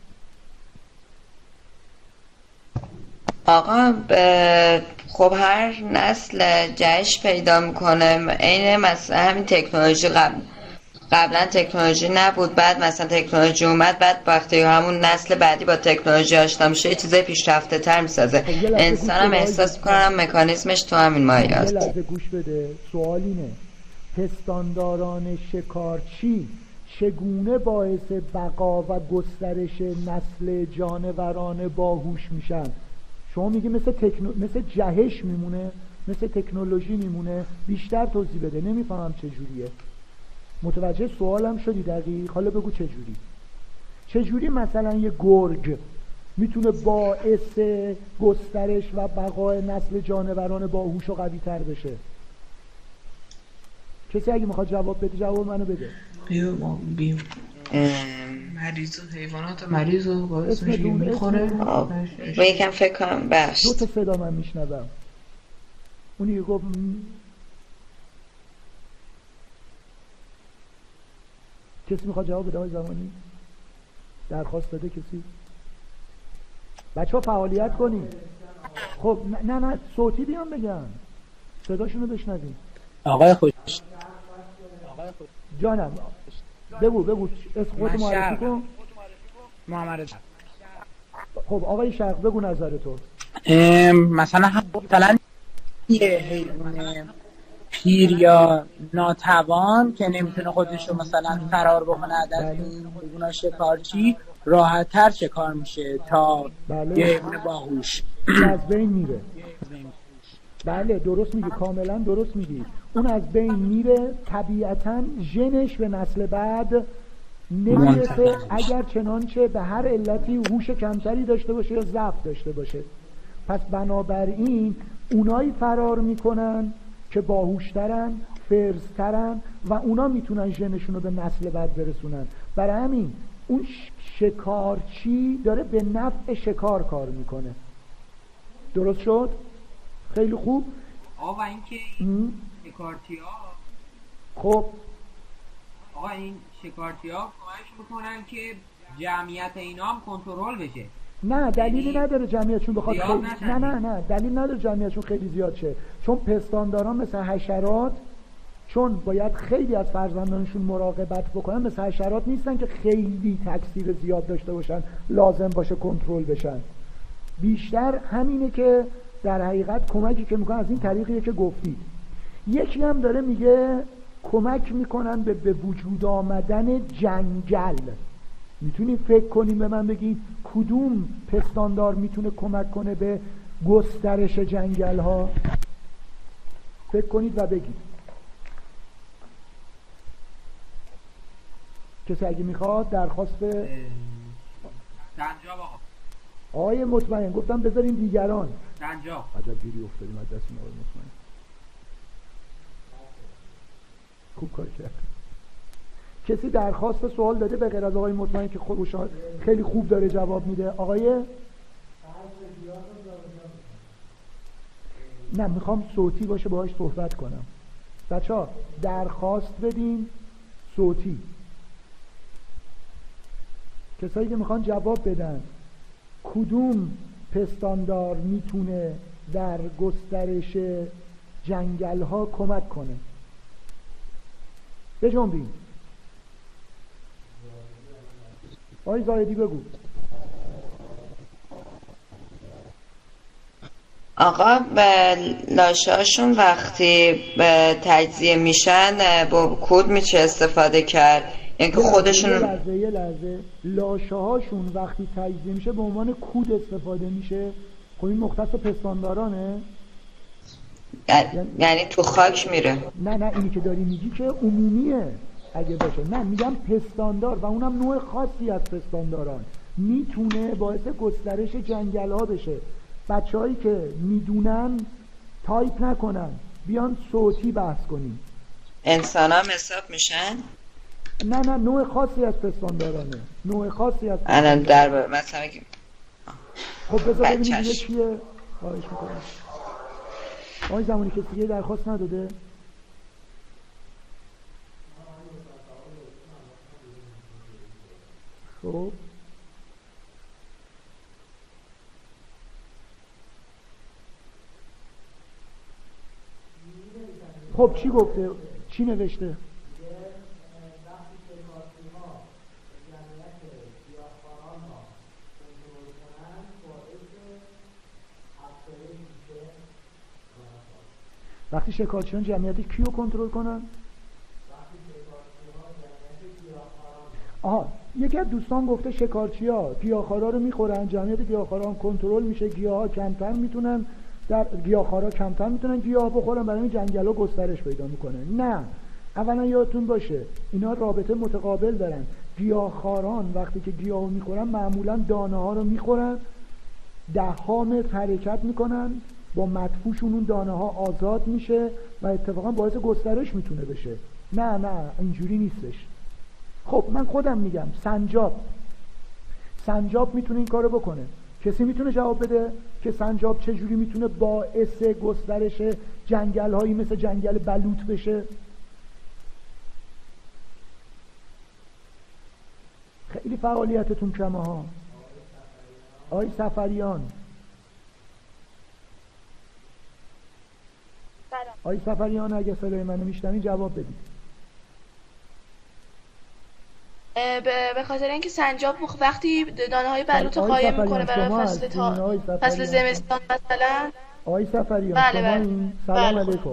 آقا خب هر نسل جهش پیدا میکنه. عین مثلا همین تکنولوژی قبلا تکنولوژی نبود، بعد مثلا تکنولوژی اومد، بعد وقتی همون نسل بعدی با تکنولوژی آشنا میشه یه چیزای پیشرفته تر میسازه. انسان هم احساس میکنم مکانیزمش تو همین مایه هست. یه لحظه گوش بده. سوال اینه پستانداران شکارچی چگونه باعث بقا و گسترش نسل جانوران باهوش میشن؟ شما میگی مثل جهش میمونه، مثل تکنولوژی میمونه. بیشتر توضیح بده. نمیفهمم چجوریه. متوجه سوالم شدی دقیق؟ حالا بگو چجوری مثلا یه گرگ میتونه باعث گسترش و بقای نسل جانوران باهوش و قوی تر بشه؟ کسی اگه میخواد جواب بده جواب منو بده. مریض و حیوانات مریض و باعث میشه میخوره. و یکم فکر کنم بخش دو تا صدا من میشنوم. اونی گفت کسی میخواد جواب بده آقای زمانی؟ درخواست داده کسی؟ بچه‌ها فعالیت کنید. خب نه صوتی بیان بگن صداشونو بشنویم. آقای خوش جانم بگو اسم خودت معرفی کن. محمد. خب آقای شرق بگو نظر تو. مثلا یه حیوان پیر یا ناتوان که نمیتونه خودشو مثلا فرار بکنه از این حیوان شکارچی راحت تر شکار میشه تا یه حیوان باهوش. از بین میره. بله درست میگی، کاملا درست میگی. اون از بین میره، طبیعتاً ژنش به نسل بعد نمیرسه اگر چنانچه به هر علتی هوش کمتری داشته باشه یا ضعف داشته باشه. پس بنابراین اونایی فرار میکنن که باهوشترن، فرزترن و اونا میتونن ژنشون رو به نسل بعد برسونن. برای همین اون شکارچی داره به نفع شکار کار میکنه. درست شد؟ خیلی خوب. آقا اینکه شکارچی‌ها، خب آقا این شکارچی‌ها کمک میکنن که جمعیت اینا هم کنترل بشه. نه دلیلی نداره جمعیتشون بخواد خیلی نه دلیل نداره جمعیتشون خیلی زیاد شه، چون پستانداران مثل حشرات چون باید خیلی از فرزندانشون مراقبت بکنن، مثل حشرات نیستن که خیلی تکثیر زیاد داشته باشن لازم باشه کنترل بشن. بیشتر همینه که در حقیقت کمکی که میکنن از این طریقیه که گفتید. یکی هم داره میگه کمک میکنن به وجود آمدن جنگل. میتونید فکر کنیم به من بگید کدوم پستاندار میتونه کمک کنه به گسترش جنگل ها؟ فکر کنید و بگید. کسی اگه میخواد درخواست سنجاب آقا. آقای مطمئن گفتم بذارین دیگران. سنجاب. عجب گیری افتادیم از دست این آقای مطمئن. خوب کار کرد. کسی درخواست سوال داده به غیر از آقای مطمئن که خودش خیلی خوب داره جواب میده؟ آقای نه میخوام صوتی باشه باهاش صحبت کنم. بچه‌ها درخواست بدین صوتی. کسایی که میخوان جواب بدن کدوم پستاندار میتونه در گسترش جنگل ها کمک کنه؟ بجنبین. آقای زاهدی بگو. آقا به لاشه‌هاشون وقتی به تجزیه میشن با کود میشه استفاده کرد؟ یعنی که خودشون یه لحظه لاشه‌هاشون وقتی تجزیه میشه به عنوان کود استفاده میشه؟ خب این مختص پستاندارانه؟ یعنی تو خاک میره؟ نه اینی که داری میگی که عمومیه اگه باشه. نه میگم پستاندار و اونم نوع خاصی از پستانداران میتونه باعث گسترش جنگل ها بشه. بچه‌هایی که میدونن تایپ نکنن، بیان صوتی بحث کنیم. انسان هم حساب میشن؟ نه نوع خاصی از پستاندارانه، نوع خاصی از الان در مثلا خب بذار ببینیم دیگه کیه. خواهش میکنم. آقای زمانی کسی دیگه درخواست نداده؟ خب چی گفته؟ چی نوشته؟ وقتی شکارچیان جمعیت کیو کنترل کنن؟ یکی از دوستان گفته شکارچی‌ها گیاهخوارا رو میخورن، جمعیت گیاهخوارا کنترل میشه، گیاها کمتر میتونن گیاهخوارا کمتر میتونن گیاه بخورن، برای این جنگل‌ها گسترش پیدا میکنه. نه، اولا یادتون باشه اینا رابطه متقابل دارن. گیاهخواران وقتی که گیاهو میخورن معمولا دانه ها رو میخورن، 10 متر حرکت میکنن، با مدفوعشون اون دانه ها آزاد میشه و اتفاقا باعث گسترش میتونه بشه. نه اینجوری نیستش. خب من خودم میگم سنجاب میتونه این کارو بکنه. کسی میتونه جواب بده که سنجاب چجوری میتونه باعث گسترش جنگل هایی مثل جنگل بلوط بشه؟ خیلی فعالیتتون کمه ها. آقای سفریان. آقای سفریان اگه صدای منو میشنوین جواب بدید. به خاطر اینکه سنجاب وقتی دانه های بلوط رو قایم میکنه برای فصل زمستان مثلا. آقای سفریان بله. سلام علیکم.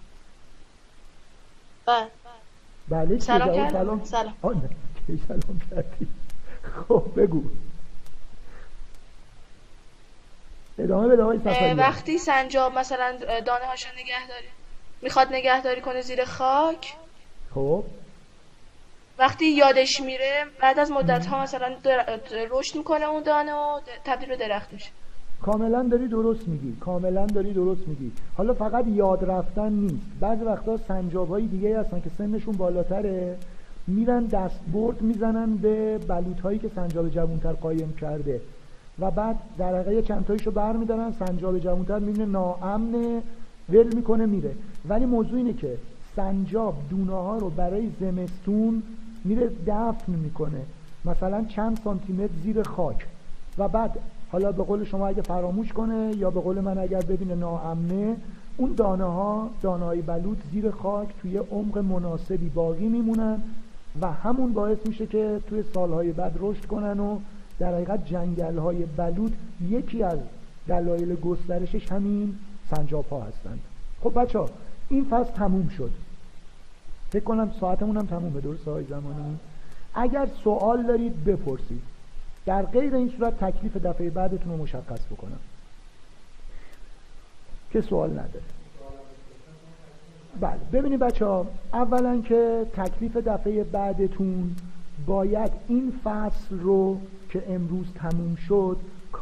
بله سلام کردم. سلام سلام کردی. خب بگو. ادامه بده آقای صفایی. وقتی سنجاب مثلا دانه هاشو میخواد نگهداری کنه زیر خاک، خب وقتی یادش میره بعد از مدت ها مثلا رشد میکنه اون دانه و تبدیل به درخت میشه. کاملا داری درست میگی، کاملا داری درست میگی. حالا فقط یاد رفتن نیست، بعضی وقتا سنجاب‌های دیگه هستن که سنشون بالاتره، میرن دستبرد میزنن به بلوط‌هایی که سنجاب جوانتر قایم کرده و بعد در حقیقت چند تاییشو برمیدارن، سنجاب جوانتر میبینه ناامنه، ول میکنه میره. ولی موضوع اینه که سنجاب دونه ها رو برای زمستون میره دفن میکنه، مثلا چند سانتی متر زیر خاک، و بعد حالا به قول شما اگه فراموش کنه یا به قول من اگر ببینه ناامنه، اون دانه‌های بلوط زیر خاک توی عمق مناسبی باقی میمونن و همون باعث میشه که توی سالهای بعد رشد کنن و در حقیقت جنگل‌های بلوط یکی از دلایل گسترشش همین سنجاب‌ها هستند. خب بچه‌ها این فصل تموم شد، فکر کنم ساعتمون هم تمومه، درست آقای زمانی؟ اگر سوال دارید بپرسید، در غیر این صورت تکلیف دفعه بعدتون رو مشخص بکنم که سوال نداره. بله ببینید بچه‌ها، اولا که تکلیف دفعه بعدتون باید این فصل رو که امروز تموم شد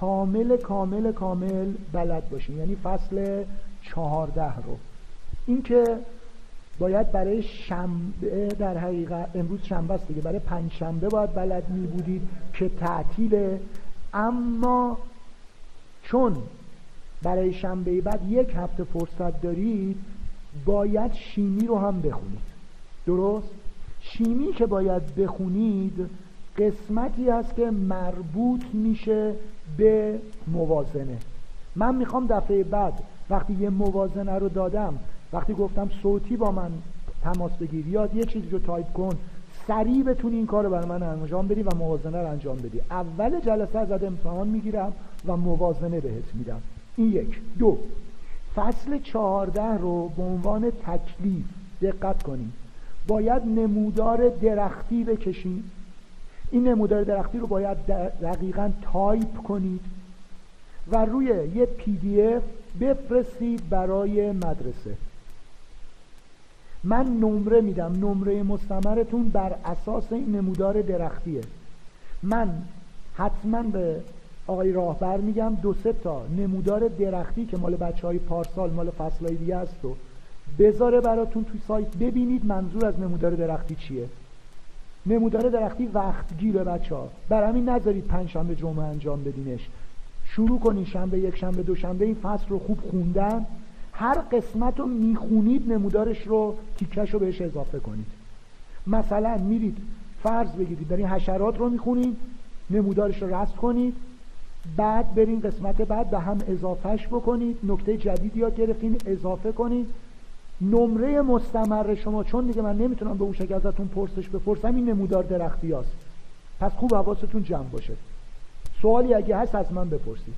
کامل بلد باشین، یعنی فصل 14 رو. این که باید برای شنبه، در حقیقت امروز شنبه است دیگه، برای پنجشنبه باید بلد می بودید که تعطیله، اما چون برای شنبه بعد یک هفته فرصت دارید باید شیمی رو هم بخونید. درست؟ شیمی که باید بخونید قسمتی هست که مربوط میشه به موازنه. من میخوام دفعه بعد وقتی یه موازنه رو دادم، وقتی گفتم صوتی با من تماس بگیر یا یه چیزی رو تایپ کن، سریع بتونی این کار رو برای من انجام بدی و موازنه رو انجام بدی. اول جلسه ازت امتحان میگیرم و موازنه بهت میدم. این یک. دو، فصل 14 رو به عنوان تکلیف دقت کنید، باید نمودار درختی بکشید. این نمودار درختی رو باید دقیقاً تایپ کنید و روی یه PDF بفرستید برای مدرسه. من نمره میدم، نمره مستمرتون بر اساس این نمودار درختیه. من حتما به آقای راهبر میگم 2-3 تا نمودار درختی که مال بچهای پارسال مال فصلهای دیگه است و بذاره براتون توی سایت ببینید منظور از نمودار درختی چیه. نمودار درختی وقت گیره بچه‌ها، برای همین نذارید پنجشنبه جمعه انجام بدینش. شروع کنید شنبه، یک شنبه، دوشنبه این فصل رو خوب خوندن، هر قسمت رو میخونید نمودارش رو تیکش رو بهش اضافه کنید. مثلا میرید فرض بگیرید دارین حشرات رو میخونید، نمودارش رو رسم کنید، بعد برین قسمت بعد به هم اضافهش بکنید، نکته جدید یاد گرفتین اضافه کنید. نمره مستمر شما، چون دیگه من نمیتونم به اون شکل ازتون پرسش بپرسم، این نمودار درختی هست، پس خوب حواستون جمع باشه. سوالی اگه هست از من بپرسید.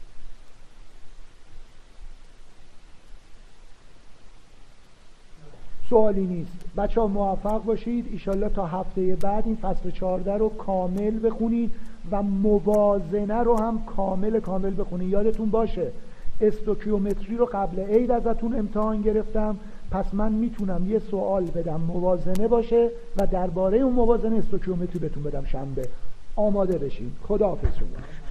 سوالی نیست. بچه ها موفق باشید، ایشالله تا هفته بعد این فصل 14 رو کامل بخونید و موازنه رو هم کامل بخونید. یادتون باشه استوکیومتری رو قبل عید ازتون امتحان گرفتم، پس من میتونم یه سوال بدم موازنه باشه و درباره اون موازنه استوکیومتری بهتون بدم شنبه. آماده بشین. خداحافظ شما.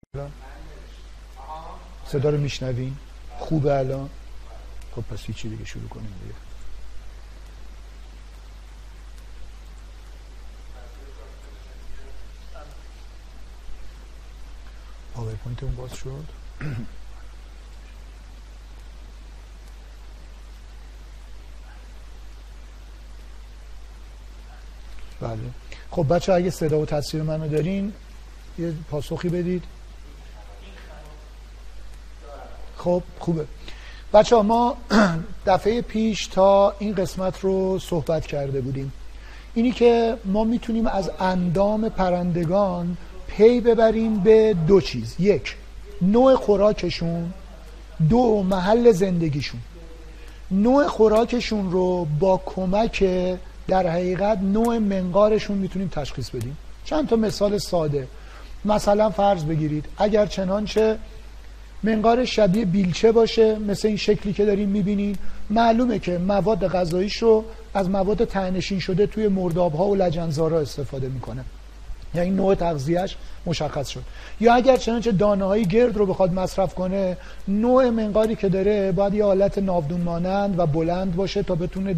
صدا رو میشنوین؟ خوبه الان؟ خب پس هیچی دیگه شروع کنیم دیگه. پاورپوینت اون باز شد. بله خب بچه اگه صدا و تصویر منو دارین یه پاسخی بدید. خب خوبه بچه ها، ما دفعه پیش تا این قسمت رو صحبت کرده بودیم، اینی که ما میتونیم از اندام پرندگان پی ببریم به دو چیز: یک، نوع خوراکشون، دو، محل زندگیشون. نوع خوراکشون رو با کمک در حقیقت نوع منقارشون میتونیم تشخیص بدیم. چند تا مثال ساده. مثلا فرض بگیرید اگر چنانچه منقار شبیه بیلچه باشه، مثل این شکلی که داریم میبینین، معلومه که مواد غذاییش رو از مواد ته‌نشین شده توی مرداب‌ها و لجنزارها استفاده میکنه، یعنی نوع تغذیه‌اش مشخص شد. یا اگر چنانچه دانه‌های گرد رو بخواد مصرف کنه، نوع منقاری که داره باید یه حالت ناودون مانند و بلند باشه تا بتونه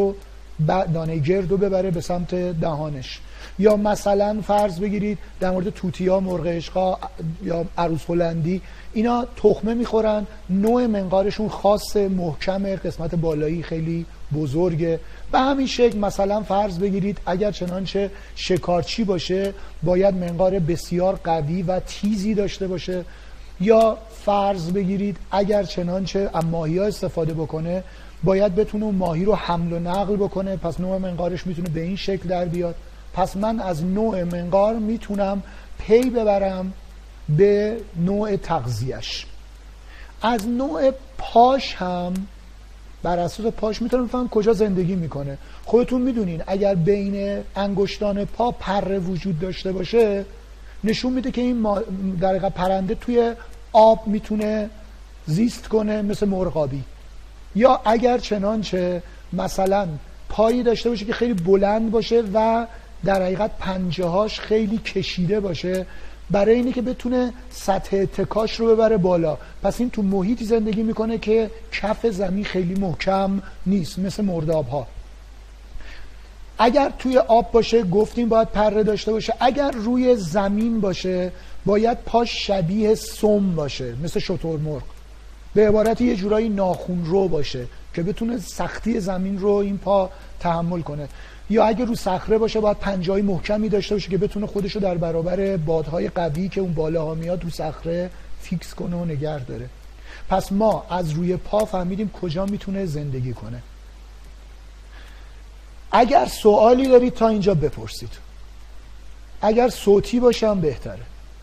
دانه گرد رو ببره به سمت دهانش. یا مثلا فرض بگیرید در مورد توتیا، مرغ عشقا یا عروس هلندی، اینا تخمه میخورن، نوع منقارشون خاصه، محکمه، قسمت بالایی خیلی بزرگه. به همین شکل مثلا فرض بگیرید اگر چنانچه شکارچی باشه باید منقار بسیار قوی و تیزی داشته باشه. یا فرض بگیرید اگر چنانچه از ماهی‌ها استفاده بکنه باید بتونه اون ماهی رو حمل و نقل بکنه، پس نوع منقارش میتونه به این شکل در بیاد. پس من از نوع منقار میتونم پی ببرم به نوع تغذیه‌اش. از نوع پاش هم بر اساس پاش میتونم بفهمم کجا زندگی میکنه. خودتون میدونین اگر بین انگشتان پا پره وجود داشته باشه نشون میده که این در حقیقت پرنده توی آب میتونه زیست کنه، مثل مرغابی. یا اگر چنانچه مثلا پایی داشته باشه که خیلی بلند باشه و در حقیقت پنجه‌هاش خیلی کشیده باشه، برای اینه که بتونه سطح اتکاش رو ببره بالا، پس این تو محیطی زندگی میکنه که کف زمین خیلی محکم نیست، مثل مرداب‌ها. اگر توی آب باشه گفتیم باید پره داشته باشه. اگر روی زمین باشه باید پاش شبیه سم باشه، مثل شترمرغ، به عبارت یه جورایی ناخن رو باشه که بتونه سختی زمین رو این پا تحمل کنه. یا اگه رو صخره باشه باید پنجه‌های محکمی داشته باشه که بتونه خودش رو در برابر بادهای قوی که اون بالاها میاد رو صخره فیکس کنه و نگه داره. پس ما از روی پا فهمیدیم کجا میتونه زندگی کنه. اگر سوالی دارید تا اینجا بپرسید، اگر صوتی باشم بهتره.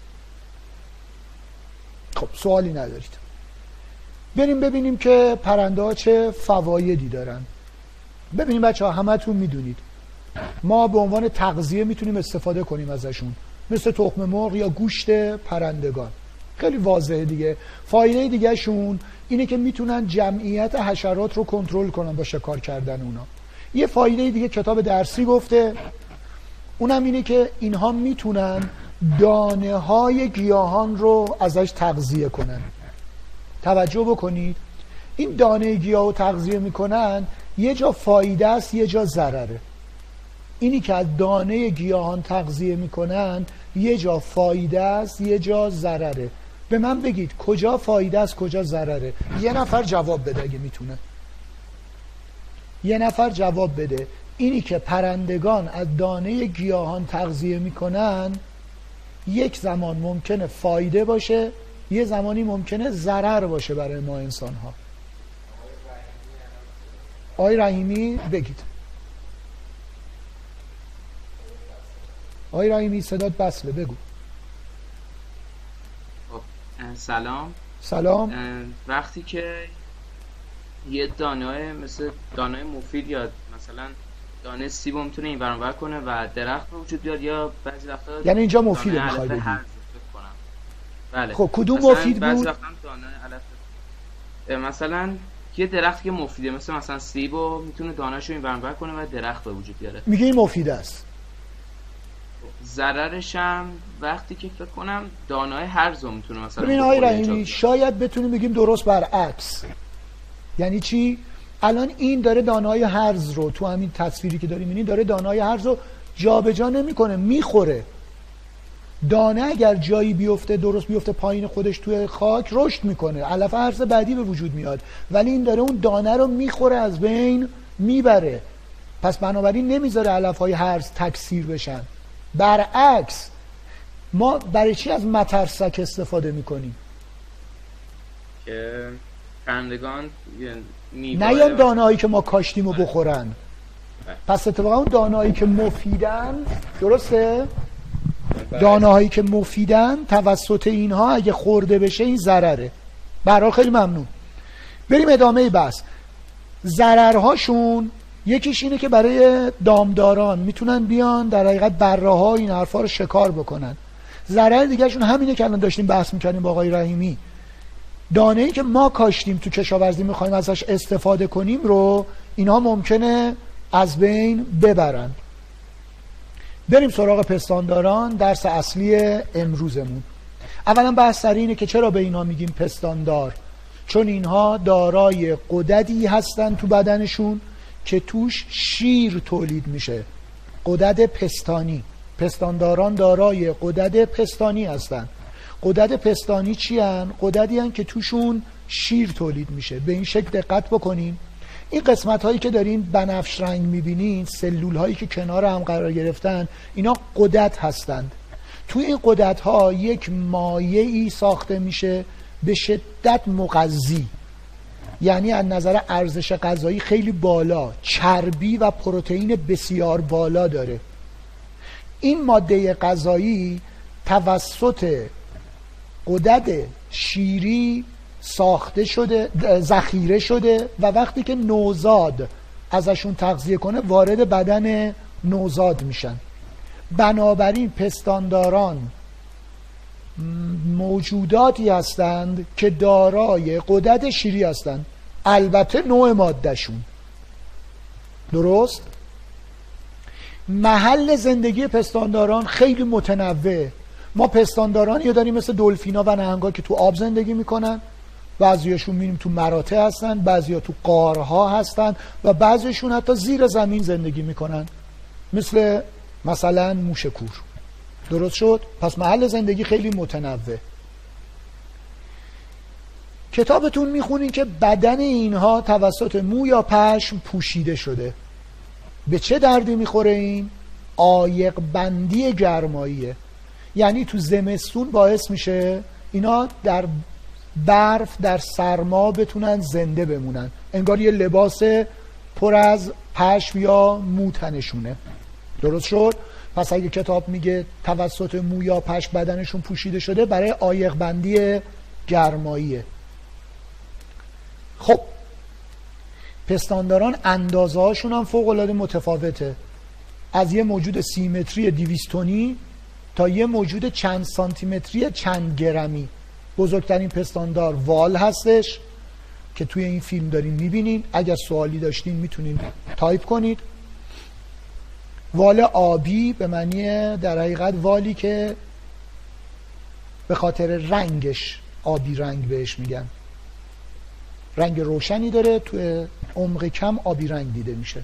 خب سوالی ندارید، بریم ببینیم که پرنده ها چه فوایدی دارن. ببینیم بچه ها، همتون میدونید ما به عنوان تغذیه میتونیم استفاده کنیم ازشون، مثل تخم مرغ یا گوشت پرندگان. خیلی واضحه دیگه. فایده دیگه شون اینه که میتونن جمعیت حشرات رو کنترل کنن با شکار کردن اونا. یه فایده دیگه کتاب درسی گفته، اونم اینه که اینها میتونن دانه های گیاهان رو ازش تغذیه کنن. توجه بکنید، این دانه گیاه رو تغذیه میکنن، یه جا فایده است یه جا ضرره. اینی که از دانه گیاهان تغذیه میکنن یه جا فایده است یه جا ضرره. به من بگید کجا فایده است کجا ضرره؟ یه نفر جواب بده اگه میتونه. یه نفر جواب بده. اینی که پرندگان از دانه گیاهان تغذیه میکنن یک زمان ممکنه فایده باشه، یه زمانی ممکنه ضرر باشه برای ما انسان ها. آقای رحیمی بگید. آقای رحیمی صدات بسله، بگو. سلام. سلام. وقتی که یه دانه مثل دانه مفید یا مثلا دانه سیب میتونه این ور کنه و درخت به وجود بیاد، یا بعضی وقتا یعنی اینجا مفیده میخوای بگی؟ بله. خب کدوم مفید بود؟ بعضی وقتا دانه علف مثلا یه درخت که مفیده مثلا سیبو میتونه دانه‌شو این ور کنه و درخت به وجود بیاره. میگه این مفید است. ضررش هم وقتی که فکر کنم دانه‌های هرز رو میتونه مثلا ببین آقای رحیمی شاید بتونیم بگیم درست برعکس. یعنی چی؟ الان این داره دانه‌های هرز رو تو همین تصویری که داریم می‌بینید داره دانه‌های هرز رو جابجا نمی‌کنه، میخوره. دانه اگر جایی بیفته درست بیفته پایین خودش توی خاک رشد میکنه، علف هرز بعدی به وجود میاد، ولی این داره اون دانه رو میخوره، از بین میبره. پس بنابراین نمیذاره علف‌های هرز تکثیر بشن. برعکس ما برای چی از مترسک استفاده میکنیم؟ که پرندگان نه یا دانه‌هایی که ما کاشتیم رو بخورن. پس اتفاقا اون دانه‌هایی که مفیدن، درسته؟ دانه‌هایی که مفیدن توسط اینها اگه خورده بشه این ضرره. برای خیلی ممنون. بریم ادامه بحث. ضررهاشون یکیش اینه که برای دامداران میتونن بیان در حقیقت بره‌ها این حرفا رو شکار بکنن. ضرر دیگه‌شون همینه که الان داشتیم بحث می‌کردیم با آقای رحیمی. دانه‌ای که ما کاشتیم تو کشاورزی می‌خوایم ازش استفاده کنیم رو اینها ممکنه از بین ببرن. بریم سراغ پستانداران، درس اصلی امروزمون. اولا بحث سر اینه که چرا به اینها میگیم پستاندار؟ چون اینها دارای غددی هستن تو بدنشون که توش شیر تولید میشه. غدد پستانی. پستانداران دارای غدد پستانی هستن. غدد پستانی چی هن؟ غددی هن که توشون شیر تولید میشه. به این شکل دقت بکنین. این قسمت هایی که دارین بنفش رنگ میبینین، سلول هایی که کنار هم قرار گرفتن، اینا غدد هستند. توی این غدد ها یک مایعی ساخته میشه به شدت مغذی، یعنی از نظر ارزش غذایی خیلی بالا، چربی و پروتئین بسیار بالا داره. این ماده غذایی توسط غدد شیری ساخته شده، ذخیره شده و وقتی که نوزاد ازشون تغذیه کنه وارد بدن نوزاد میشن. بنابراین پستانداران موجوداتی هستند که دارای غدد شیری هستند، البته نوع مادهشون. درست؟ محل زندگی پستانداران خیلی متنوع. ما پستاندارانی داریم مثل دلفینا و نهنگا که تو آب زندگی میکنن، بعضیاشون میبینیم تو مراتع هستن، بعضیا تو غارها هستن و بعضیشون حتی زیر زمین زندگی میکنن، مثلا موشکور. درست شد؟ پس محل زندگی خیلی متنوع. کتابتون میخونین که بدن اینها توسط مو یا پشم پوشیده شده. به چه دردی میخوره این؟ عایق بندی گرماییه. یعنی تو زمستون باعث میشه اینا در برف در سرما بتونن زنده بمونن، انگار یه لباس پر از پشم یا مو تنشونه. درست شد؟ پس اگه کتاب میگه توسط مو یا پشم بدنشون پوشیده شده، برای عایق بندی گرماییه. خب پستانداران اندازه هاشون هم فوق العاده متفاوته، از یه موجود 30 متری 200 تنی تا یه موجود چند سانتی متری چند گرمی. بزرگترین پستاندار وال هستش که توی این فیلم دارین میبینین. اگر سوالی داشتین میتونین تایپ کنید. وال آبی به معنی در حقیقت والی که به خاطر رنگش آبی رنگ بهش میگن، رنگ روشنی داره، توی عمق کم آبی رنگ دیده میشه.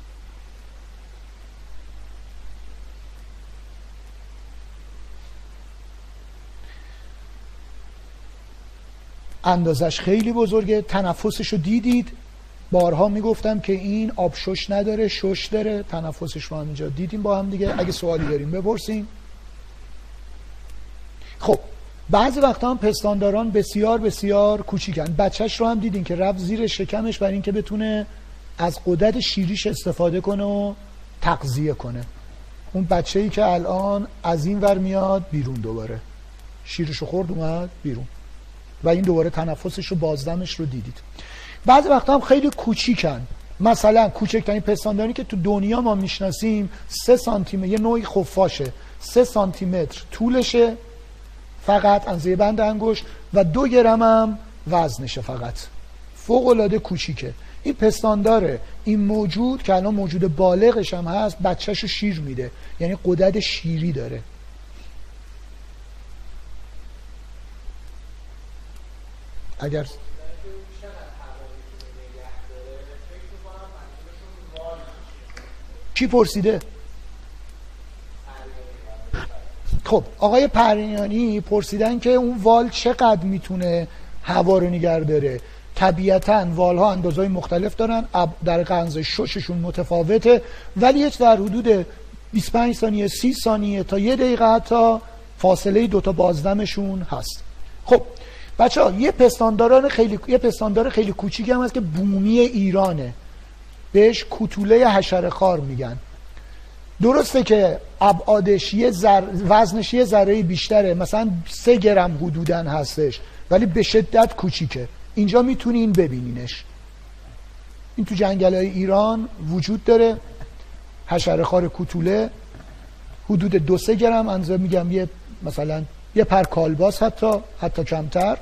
اندازش خیلی بزرگه. تنفسش رو دیدید، بارها میگفتم که این آب شش نداره، شش داره. تنفسش رو هم اینجا دیدیم با هم دیگه. اگه سوالی داریم بپرسین. خب بعضی وقتا هم پستانداران بسیار بسیار کوچیکن. بچهش رو هم دیدین که رفت زیر شکمش برای اینکه بتونه از غدد شیریش استفاده کنه و تغذیه کنه. اون بچه‌ای که الان از این ور میاد بیرون، دوباره شیرش رو خورد اومد بیرون و این دوباره تنفسش رو بازدمش رو دیدید. بعضی وقتا هم خیلی کوچیکن. مثلا کوچکترین پستانداری که تو دنیا ما میشناسیم 3 سانتی متر، یه نوعی خفاشه، 3 سانتی متر طولشه فقط اندازه بند انگشت و 2 گرم هم وزنشه فقط. فوق العاده کوچیکه. این پستانداره این موجود که الان موجود بالغش هم هست بچه‌شو شیر میده، یعنی غدد شیری داره. اگر کی پرسیده؟ خب آقای پرینانی پرسیدن که اون وال چقدر میتونه هوا رو نگه داره. طبیعتاً والها اندازهای مختلف دارن، در قنز شششون متفاوته، ولی یک در حدود 25 ثانیه 30 ثانیه تا 1 دقیقه حتی فاصله دوتا بازدمشون هست. خب بچه‌ها یه پستاندار خیلی کوچیکی هم هست که بومی ایرانه، بهش کوتوله حشره‌خوار میگن. درسته که ابعادش وزنش یه ذره بیشتره، مثلا 3 گرم حدوداً هستش، ولی به شدت کوچیکه. اینجا میتونین ببینینش، این تو جنگل‌های ایران وجود داره. حشره‌خوار کوتوله حدود 2-3 گرم اندازه، میگم یه مثلا یه پر کالباس حتی کمتر.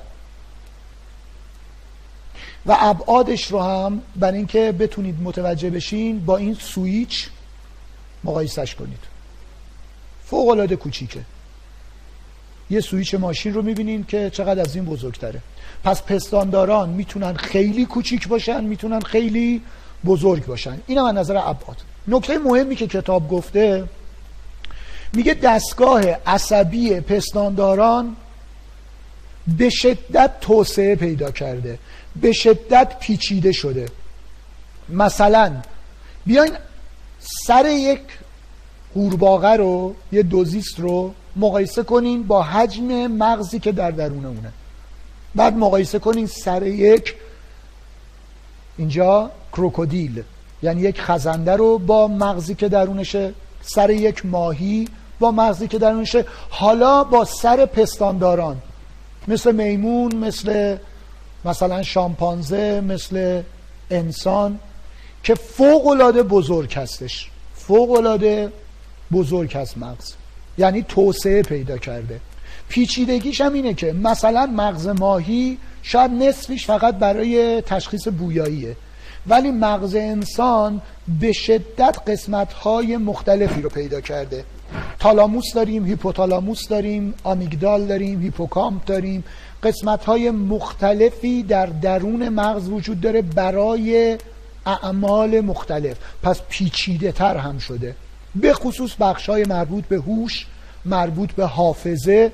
و ابعادش رو هم برای اینکه بتونید متوجه بشین با این سویچ مقایسش کنید، فوق‌العاده کوچیکه. یه سویچ ماشین رو میبینین که چقدر از این بزرگتره. پس پستانداران میتونن خیلی کوچیک باشن، میتونن خیلی بزرگ باشن. اینم از نظر ابعاد. نکته مهمی که کتاب گفته، میگه دستگاه عصبی پستانداران به شدت توسعه پیدا کرده، به شدت پیچیده شده. مثلا بیاین سر یک قورباغه رو، یه دوزیست رو مقایسه کنین با حجم مغزی که در درون اونه. بعد مقایسه کنین سر یک اینجا کروکودیل، یعنی یک خزنده رو با مغزی که درونشه، سر یک ماهی با مغزی که درونشه، حالا با سر پستانداران مثل میمون، مثلا شامپانزه، مثل انسان که فوق‌العاده بزرگ هستش، فوق‌العاده بزرگ هست مغز، یعنی توسعه پیدا کرده. پیچیدگیش هم اینه که مثلا مغز ماهی شاید نصفش فقط برای تشخیص بویاییه، ولی مغز انسان به شدت قسمت‌های مختلفی رو پیدا کرده. تالاموس داریم، هیپوتالاموس داریم، آمیگدال داریم، هیپوکامپ داریم. قسمت‌های مختلفی در درون مغز وجود داره برای اعمال مختلف، پس پیچیده تر هم شده، به خصوص بخش‌های مربوط به هوش، مربوط به حافظه،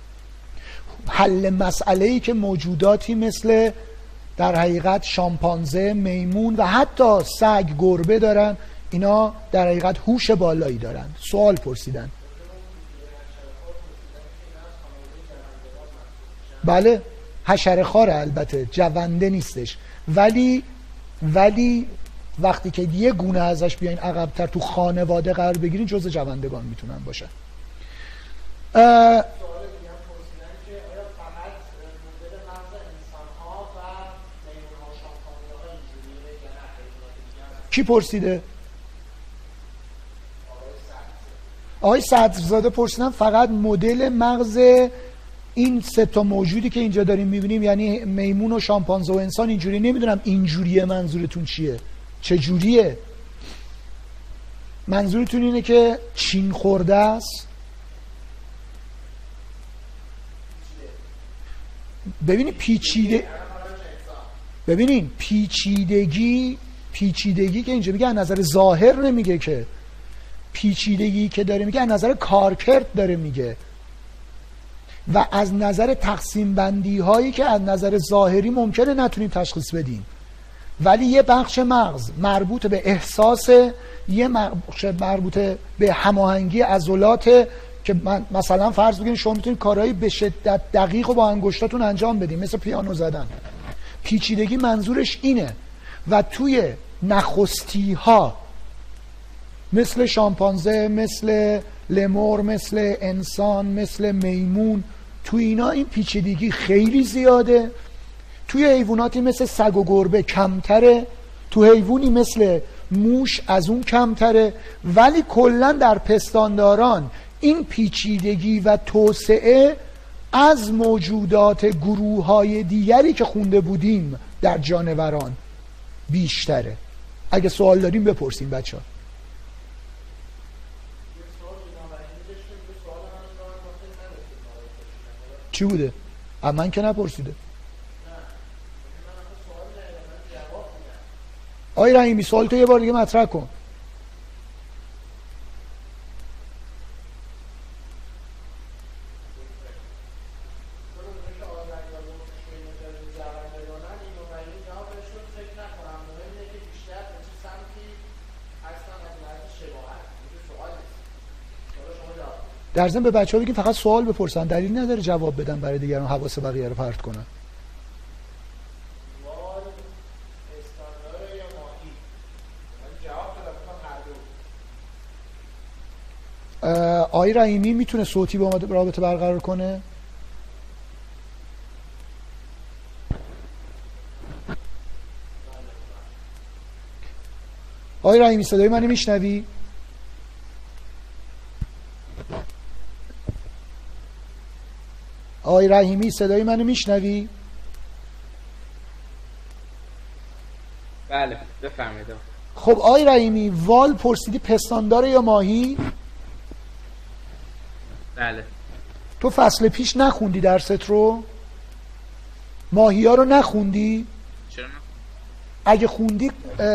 حل مسئله‌ای که موجوداتی مثل در حقیقت شامپانزه، میمون و حتی سگ، گربه دارن، اینا در حقیقت هوش بالایی دارن. سوال پرسیدن. بله حشره‌خواره، البته جونده نیستش، ولی وقتی که یه گونه ازش بیاین عقب‌تر تو خانواده قرار بگیرین جزء جوندگان میتونن باشن. کی پرسیده؟ آقای صدرزاده پرسیدن فقط مدل مغز این 3 موجودی که اینجا داریم میبینیم، یعنی میمون و شامپانزه و انسان اینجوری. نمیدونم اینجوریه منظورتون چیه، چجوریه؟ منظورتون اینه که چین خورده است؟ ببینید پیچیدگی که اینجا میگه از نظر ظاهر نمیگه، که پیچیدگی که داره میگه از نظر کارکرد داره میگه، و از نظر تقسیم بندی هایی که از نظر ظاهری ممکنه نتونیم تشخیص بدیم، ولی یه بخش مغز مربوط به احساس، یه بخش مربوط به هماهنگی عضلات، که مثلا فرض بگیرید شما میتونید کارهایی به شدت دقیق رو با انگشتاتون انجام بدید، مثل پیانو زدن. پیچیدگی منظورش اینه. و توی نخستی ها مثل شامپانزه، مثل لمور، مثل انسان، مثل میمون، توی اینا این پیچیدگی خیلی زیاده. توی حیواناتی مثل سگ و گربه کمتره، تو حیوانی مثل موش از اون کمتره، ولی کلا در پستانداران این پیچیدگی و توسعه از موجودات گروه‌های دیگری که خونده بودیم در جانوران بیشتره. اگه سوال داریم بپرسیم بچه‌ها. چی بوده؟ من که نپرسیده. آقای رحیمی سوال تو یه بار دیگه مطرح کن. در ضمن به بچه‌ها بگیم فقط سوال بپرسن، دلیل نداره جواب بدن برای دیگران حواس بقیه رو پرت کنن. آقای رحیمی میتونه صوتی با ما رابطه برقرار کنه؟ آقای رحیمی صدای منو میشنوی؟ آقای رحیمی صدای منو میشنوی؟ بله بفرمایید. خب آقای رحیمی وال پرسیدی پستانداره یا ماهی؟ بله. تو فصل پیش نخوندی درست رو؟ ماهی ها رو نخوندی؟ چرا نه؟ اگه خوندی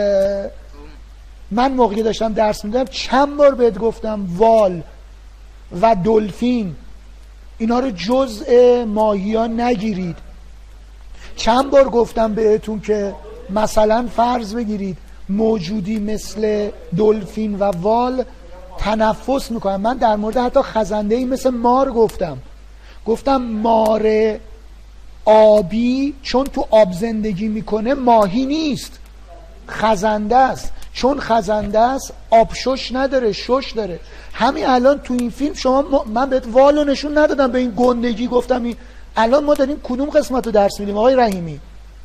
من موقعی داشتم درس میدم چند بار بهت گفتم وال و دلفین اینا رو جزء ماهی ها نگیرید. چند بار گفتم بهتون که مثلا فرض بگیرید موجودی مثل دلفین و وال تنفس میکنن. من در مورد حتی خزنده‌ای مثل مار گفتم مار آبی چون تو آب زندگی میکنه ماهی نیست، خزنده است. چون خزنده است آبشش نداره، شش داره. همین الان تو این فیلم شما من بهت والو نشون ندادم به این گندگی، گفتم این الان ما داریم کدوم قسمت رو درس میدیم آقای رحیمی؟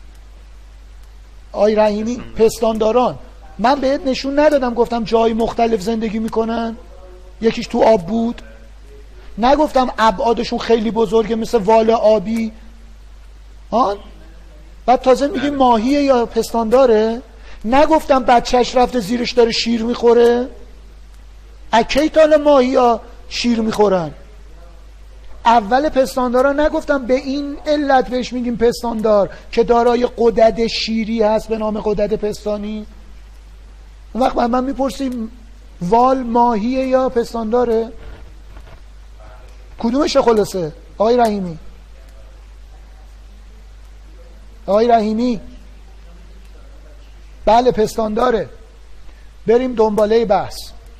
آقای رحیمی پستانداران من بهت نشون ندادم گفتم جای مختلف زندگی میکنن، یکیش تو آب بود، نگفتم ابعادشون خیلی بزرگه مثل وال آبی بعد تازه میگیم ماهیه یا پستانداره؟ نگفتم بچهش رفته زیرش داره شیر میخوره؟ اکی تا ماهی یا شیر میخورن؟ اول پستاندارا نگفتم به این علت بهش میگیم پستاندار که دارای غدد شیری هست به نام غدد پستانی؟ اون وقت من میپرسیم وال ماهیه یا پستانداره؟ کدومشه خلاصه آقای رحیمی؟ آقای رحیمی بله پستانداره. بریم دنباله بحث.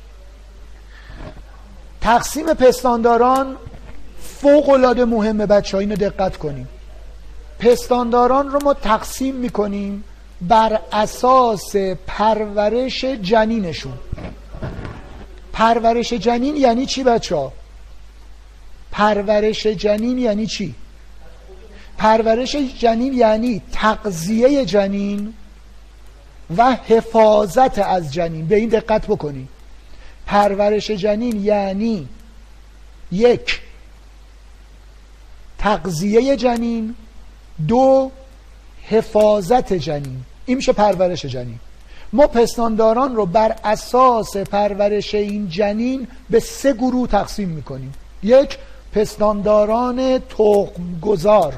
تقسیم پستانداران فوق‌العاده مهمه بچه‌ها، اینو دقت کنیم. پستانداران رو ما تقسیم میکنیم بر اساس پرورش جنینشون. پرورش جنین یعنی چی بچه‌ها؟ پرورش جنین یعنی چی؟ پرورش جنین یعنی تغذیه جنین و حفاظت از جنین. به این دقت بکنید. پرورش جنین یعنی یک تغذیه جنین، دو حفاظت جنین. این میشه پرورش جنین. ما پستانداران رو بر اساس پرورش این جنین به 3 گروه تقسیم میکنیم. یک پستانداران تخم گذار،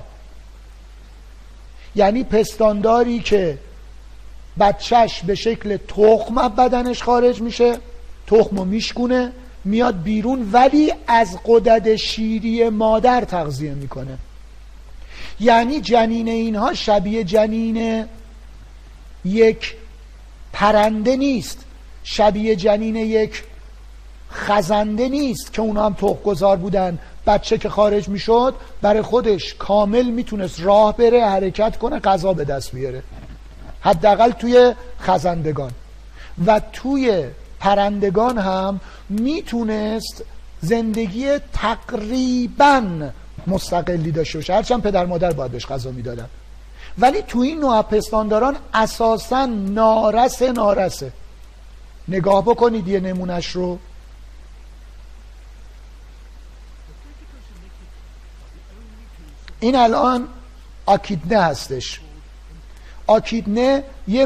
یعنی پستانداری که بچهش به شکل تخم بدنش خارج میشه، تخمو میشکونه میاد بیرون ولی از غدد شیری مادر تغذیه میکنه. یعنی جنین اینها شبیه جنین یک پرنده نیست، شبیه جنین یک خزنده نیست که اونا هم تخم گذار بودن. بچه که خارج میشد برای خودش کامل میتونست راه بره، حرکت کنه، غذا به دست بیاره، حداقل توی خزندگان. و توی پرندگان هم میتونست زندگی تقریبا مستقلی داشته باشه، هرچند پدر مادر باید بهش غذا میدادن. ولی توی این نوع پستانداران اساسا نارسه. نگاه بکنید یه نمونش رو. این الان آکیدنه هستش. آکیدنه یه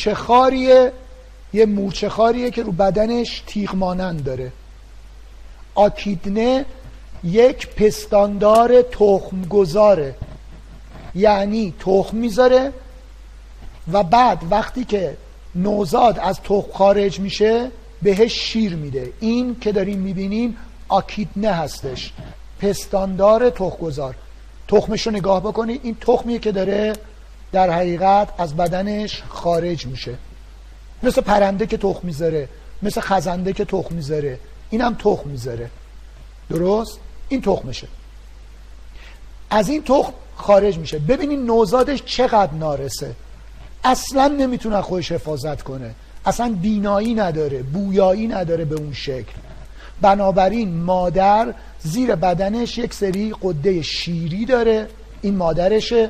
مورچه خاریه که رو بدنش تیغ مانند داره. آکیدنه یک پستاندار تخم گذاره، یعنی تخم میذاره و بعد وقتی که نوزاد از تخم خارج میشه بهش شیر میده. این که داریم میبینیم آکیدنه هستش، پستاندار تخم گذار. تخمش رو نگاه بکنید، این تخمیه که داره در حقیقت از بدنش خارج میشه، مثل پرنده که تخم میذاره، مثل خزنده که تخم میذاره، این هم تخم میذاره. درست؟ این تخمشه، از این تخم خارج میشه. ببینید نوزادش چقدر نارسه، اصلا نمیتونه خودش حفاظت کنه، اصلا بینایی نداره، بویایی نداره به اون شکل. بنابراین مادر زیر بدنش یک سری غده شیری داره، این مادرشه.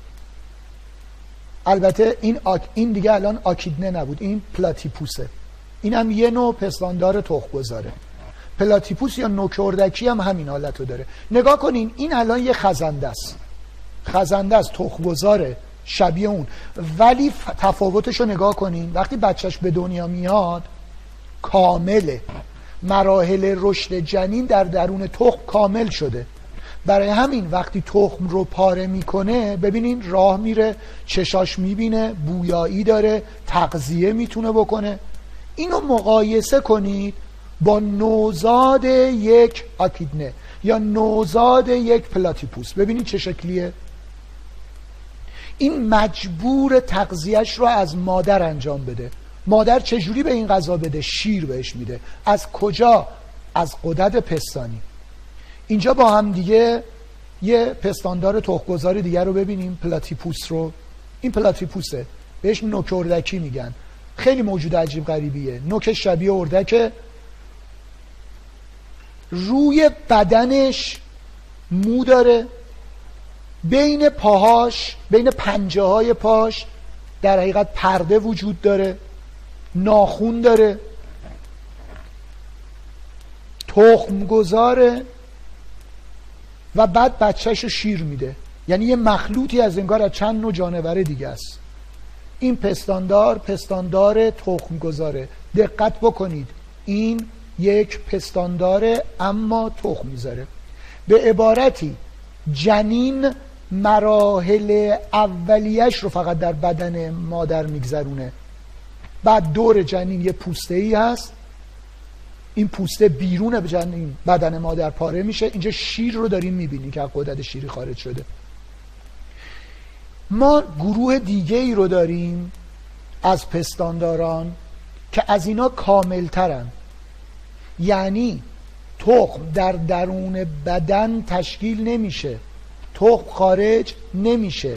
البته این دیگه الان آکیدنه نبود، این پلاتیپوسه. این هم یه نوع پستاندار تخم گذاره. پلاتیپوس یا نوک اردکی هم همین حالتو داره. نگاه کنین، این الان یه خزنده است، تخم گذاره شبیه اون، ولی تفاوتشو نگاه کنین. وقتی بچهش به دنیا میاد کامله، مراحل رشد جنین در درون تخم کامل شده. برای همین وقتی تخم رو پاره میکنه ببینین راه میره، چشاش میبینه، بویایی داره، تغذیه میتونه بکنه. اینو مقایسه کنید با نوزاد یک آکیدنه یا نوزاد یک پلاتیپوس، ببینید چه شکلیه. این مجبور تغذیهش رو از مادر انجام بده. مادر چجوری به این غذا بده؟ شیر بهش میده. از کجا؟ از غدد پستانی. اینجا با هم دیگه یه پستاندار تخم‌گذار دیگر رو ببینیم، پلاتیپوس رو. این پلاتیپوسه، بهش نوک اردکی میگن. خیلی موجود عجیب غریبیه، نوک شبیه اردکه، روی بدنش مو داره، بین پاهاش، بین پنجه های پاش در حقیقت پرده وجود داره، ناخون داره، تخم گذاره و بعد بچه‌شو شیر میده. یعنی یه مخلوطی از انگار از چند نوع جانور دیگه است. این پستاندار تخم گذاره. دقت بکنید، این یک پستانداره اما تخم میذاره. به عبارتی جنین مراحل اولیش رو فقط در بدن مادر میگذرونه. بعد دور جنین یه پوسته ای هست، این پوسته بیرون جنین بدن مادر پاره میشه. اینجا شیر رو داریم میبینیم که از غدد شیری خارج شده. ما گروه دیگه ای رو داریم از پستانداران که از اینا کامل ترن. یعنی تخم در درون بدن تشکیل نمیشه، تخم خارج نمیشه،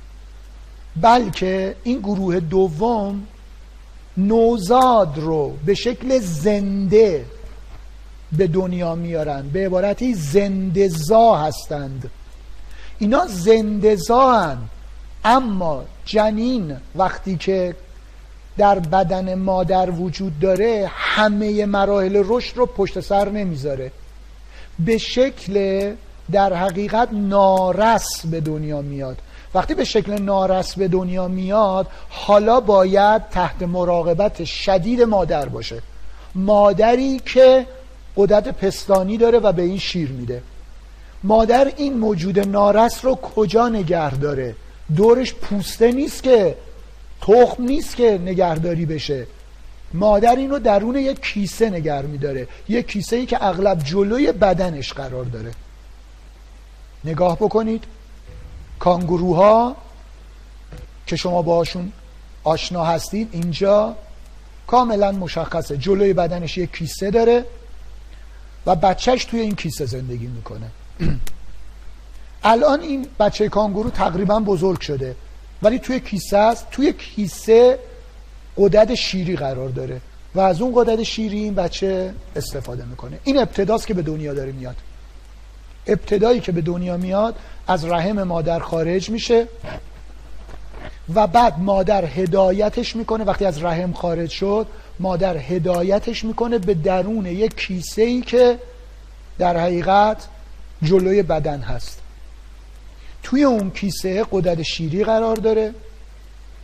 بلکه این گروه دوم نوزاد رو به شکل زنده به دنیا میارن. به عبارتی زنده زا هستند. اینا زنده زا هستند، اما جنین وقتی که در بدن مادر وجود داره همه مراحل رشد رو پشت سر نمیذاره، به شکل در حقیقت نارس به دنیا میاد. وقتی به شکل نارس به دنیا میاد حالا باید تحت مراقبت شدید مادر باشه، مادری که غدد پستانی داره و به این شیر میده. مادر این موجود نارس رو کجا نگه داره؟ دورش پوسته نیست که، تخم نیست که نگهداری بشه. مادر این رو درون یک کیسه نگه میداره، یک کیسه ای که اغلب جلوی بدنش قرار داره. نگاه بکنید، کانگوروها که شما باهاشون آشنا هستید اینجا کاملا مشخصه، جلوی بدنش یک کیسه داره و بچهش توی این کیسه زندگی میکنه. الان این بچه کانگورو تقریبا بزرگ شده ولی توی کیسه است. توی کیسه غدد شیری قرار داره و از اون غدد شیری این بچه استفاده میکنه. این ابتداست که به دنیا داره میاد. ابتدایی که به دنیا میاد از رحم مادر خارج میشه و بعد مادر هدایتش میکنه. وقتی از رحم خارج شد مادر هدایتش میکنه به درون یک کیسه‌ای که در حقیقت جلوی بدن هست. توی اون کیسه غدد شیری قرار داره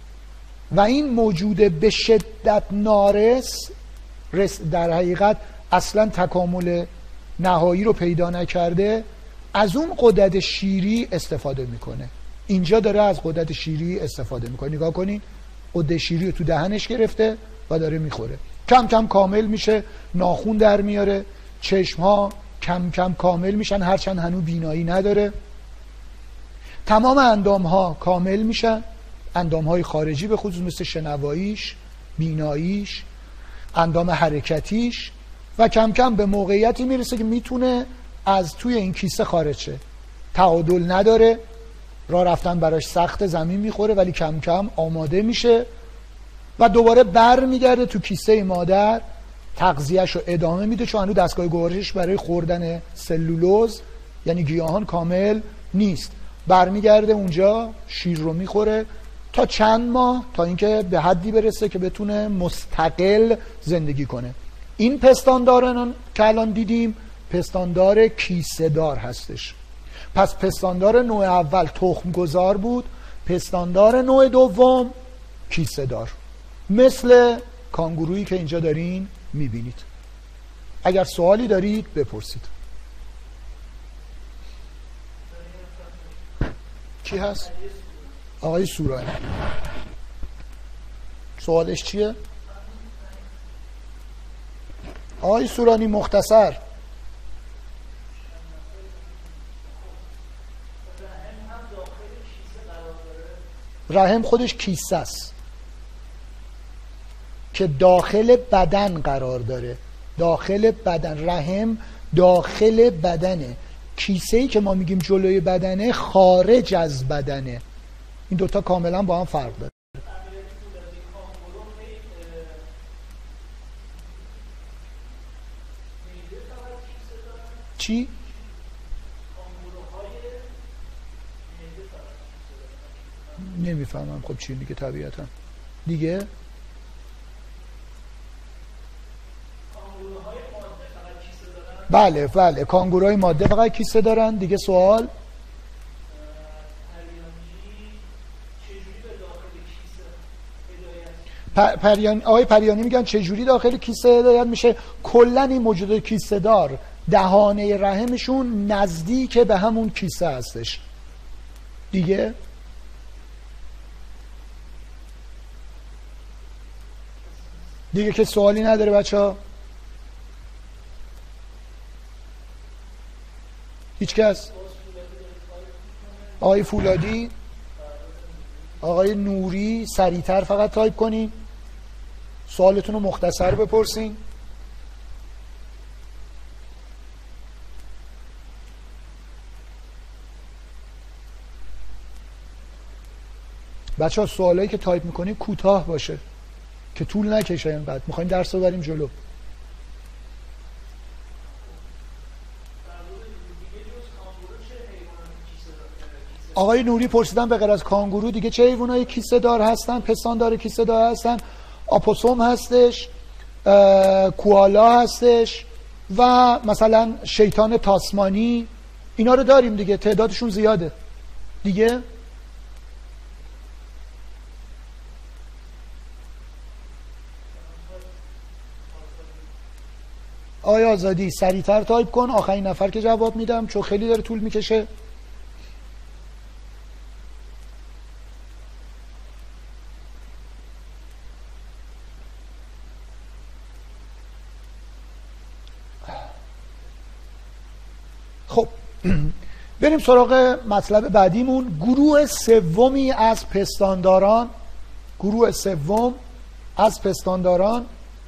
و این موجوده به شدت نارس در حقیقت اصلا تکامل نهایی رو پیدا نکرده، از اون غدد شیری استفاده میکنه. اینجا داره از غدد شیری استفاده میکنه. نگاه کنین، غده شیری رو تو دهنش گرفته و داره میخوره. کم کم کامل میشه، ناخون در میاره، چشمها کم کم کامل میشن هرچند هنوز بینایی نداره. تمام اندامها کامل میشن، اندامهای خارجی به خصوص مثل شنواییش، بیناییش، اندام حرکتیش، و کم کم به موقعیتی میرسه که میتونه از توی این کیسه خارج شه. تعادل نداره، راه رفتن براش سخت، زمین میخوره، ولی کم کم آماده میشه و دوباره بر میگرده تو کیسه مادر، تغذیه‌اش رو ادامه میده، چون هنوز دستگاه گوارشش برای خوردن سلولوز یعنی گیاهان کامل نیست. برمیگرده اونجا، شیر رو میخوره تا چند ماه، تا اینکه به حدی برسه که بتونه مستقل زندگی کنه. این پستانداران که الان دیدیم پستاندار کیسه دار هستش. پس پستاندار نوع اول تخم گذار بود، پستاندار نوع دوم کیسه دار، مثل کانگورویی که اینجا دارین میبینید. اگر سوالی دارید بپرسید. کی هست؟ آقای سورانی. سوالش چیه؟ آقای سورانی مختصر. رحم خودش کیسه است که داخل بدن قرار داره. داخل بدن، رحم داخل بدنه. کیسه‌ای که ما میگیم جلوی بدنه خارج از بدنه. این دوتا کاملا با هم فرق داره. چی؟ نمیفهمم. خب چی دیگه؟ طبیعتا دیگه بله کانگوروهای ماده فقط کیسه دارن. دیگه سوال؟ آقای پریانی میگن چجوری داخل کیسه هدایت میشه؟ کلا این موجودات کیسه دار دهانه رحمشون نزدیک به همون کیسه هستش. دیگه که سوالی نداره بچه‌ها؟ هیچ کس؟ آقای فولادی، آقای نوری، سریعتر فقط تایپ کنین، سوالتون رو مختصر بپرسین. بچه ها سوالایی که تایپ میکنیم کوتاه باشه که طول نکشه اینقدر. میخوایم درس رو بریم جلو. آقای نوری پرسیدن به غیر از کانگورو دیگه چه حیوانایی کیسه دار هستن؟ پستاندار کیسه دار هستن. آپوسوم هستش، کوالا هستش و مثلا شیطان تاسمانی. اینا رو داریم دیگه، تعدادشون زیاده. دیگه آیا آزادی سریعتر تایپ کن، آخرین نفر که جواب میدم چون خیلی داره طول میکشه. خب بریم سراغ مطلب بعدیمون. گروه سومی از پستانداران، گروه سوم از پستانداران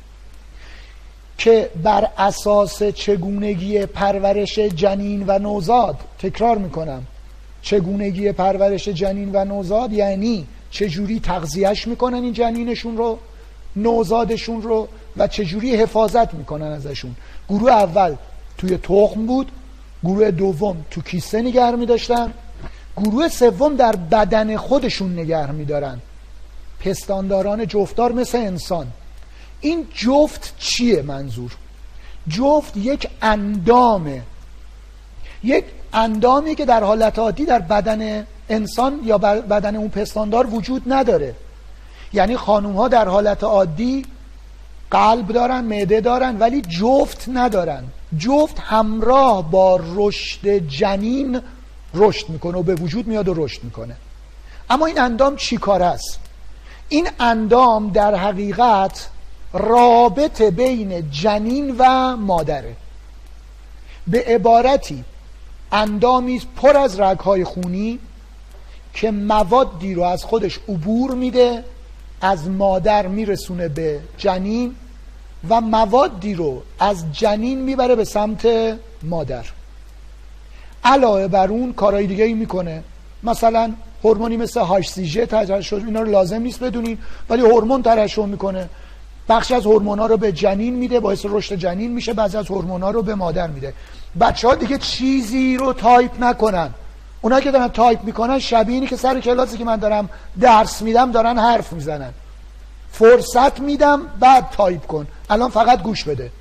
که بر اساس چگونگی پرورش جنین و نوزاد، تکرار میکنم، چگونگی پرورش جنین و نوزاد یعنی چجوری تغذیهش میکنن این جنینشون رو، نوزادشون رو، و چجوری حفاظت میکنن ازشون. گروه اول توی تخم بود، گروه دوم تو کیسه نگه میداشتن، گروه سوم در بدن خودشون نگه میدارن. پستانداران جفتار مثل انسان. این جفت چیه منظور؟ جفت یک اندامه، یک اندامی که در حالت عادی در بدن انسان یا بدن اون پستاندار وجود نداره. یعنی خانوم ها در حالت عادی قلب دارن، معده دارن، ولی جفت ندارن. جفت همراه با رشد جنین رشد میکنه و به وجود میاد و رشد میکنه. اما این اندام چی کار است؟ این اندام در حقیقت رابطه بین جنین و مادره. به عبارتی اندامی پر از رگ‌های خونی که موادی رو از خودش عبور میده، از مادر میرسونه به جنین و موادی رو از جنین میبره به سمت مادر. علاوه بر اون کارهای دیگه ای میکنه، مثلا هورمونی مثل HCG ترشح، اینا رو لازم نیست بدونین، ولی هورمون ترشح میکنه. بخشی از هورمونا رو به جنین میده، باعث رشد جنین میشه، بعضی از هورمونا رو به مادر میده. بچه‌ها دیگه چیزی رو تایپ نکنن. اونایی که دارن تایپ میکنن شبیه اینی که سر کلاسی که من دارم درس میدم دارن حرف میزنن. فرصت میدم بعد تایپ کن، الان فقط گوش بده.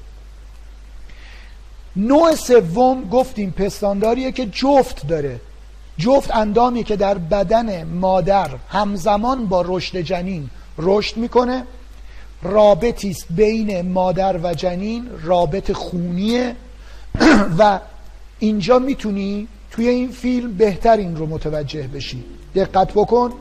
نوع سوم گفتیم پستانداریه که جفت داره. جفت اندامی که در بدن مادر همزمان با رشد جنین رشد میکنه. رابطی است بین مادر و جنین، رابط خونیه و اینجا میتونی توی این فیلم بهتر این رو متوجه بشی. دقت بکن،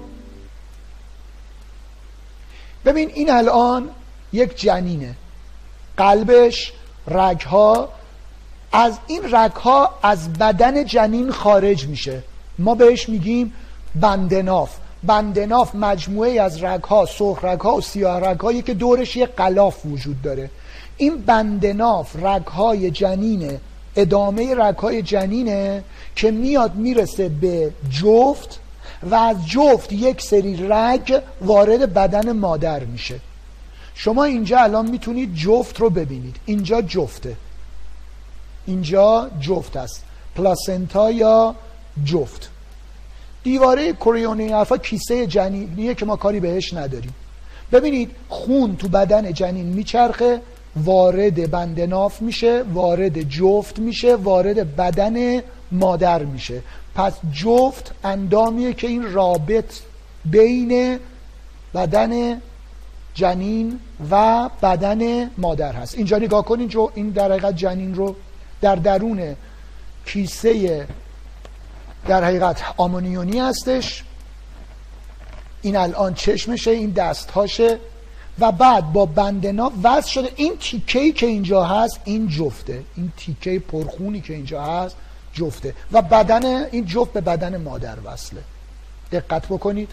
ببین این الان یک جنینه، قلبش، رگها، از این رگها از بدن جنین خارج میشه. ما بهش میگیم بندناف. بندناف مجموعه از رگها، سرخ رگها و سیاه رگهایی که دورش یک غلاف وجود داره. این بندناف رگهای جنینه، ادامه رگهای جنینه که میاد میرسه به جفت و از جفت یک سری رگ وارد بدن مادر میشه. شما اینجا الان میتونید جفت رو ببینید. اینجا جفته، اینجا جفت است، پلاسنتا یا جفت. دیواره کریونی الفا کیسه جنینیه که ما کاری بهش نداریم. ببینید خون تو بدن جنین میچرخه، وارد بندناف میشه، وارد جفت میشه، وارد بدن مادر میشه. پس جفت اندامیه که این رابط بین بدن جنین و بدن مادر هست. اینجا نگاه کنین، این در حقیقت جنین رو در درون کیسه در حقیقت آمونیونی هستش. این الان چشمشه، این دستهاشه و بعد با بندنا وصل شده. این تیکه‌ای که اینجا هست این جفته، این تیکه پرخونی که اینجا هست جفته و بدن این جفت به بدن مادر وصله. دقت بکنید،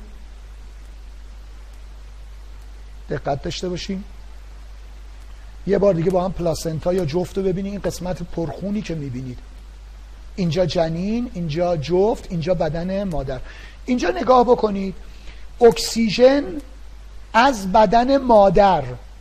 دقت داشته باشیم. یه بار دیگه با هم پلاسنتا یا جفت رو ببینید. این قسمت پرخونی که میبینید، اینجا جنین، اینجا جفت، اینجا بدن مادر. اینجا نگاه بکنید، اکسیژن از بدن مادر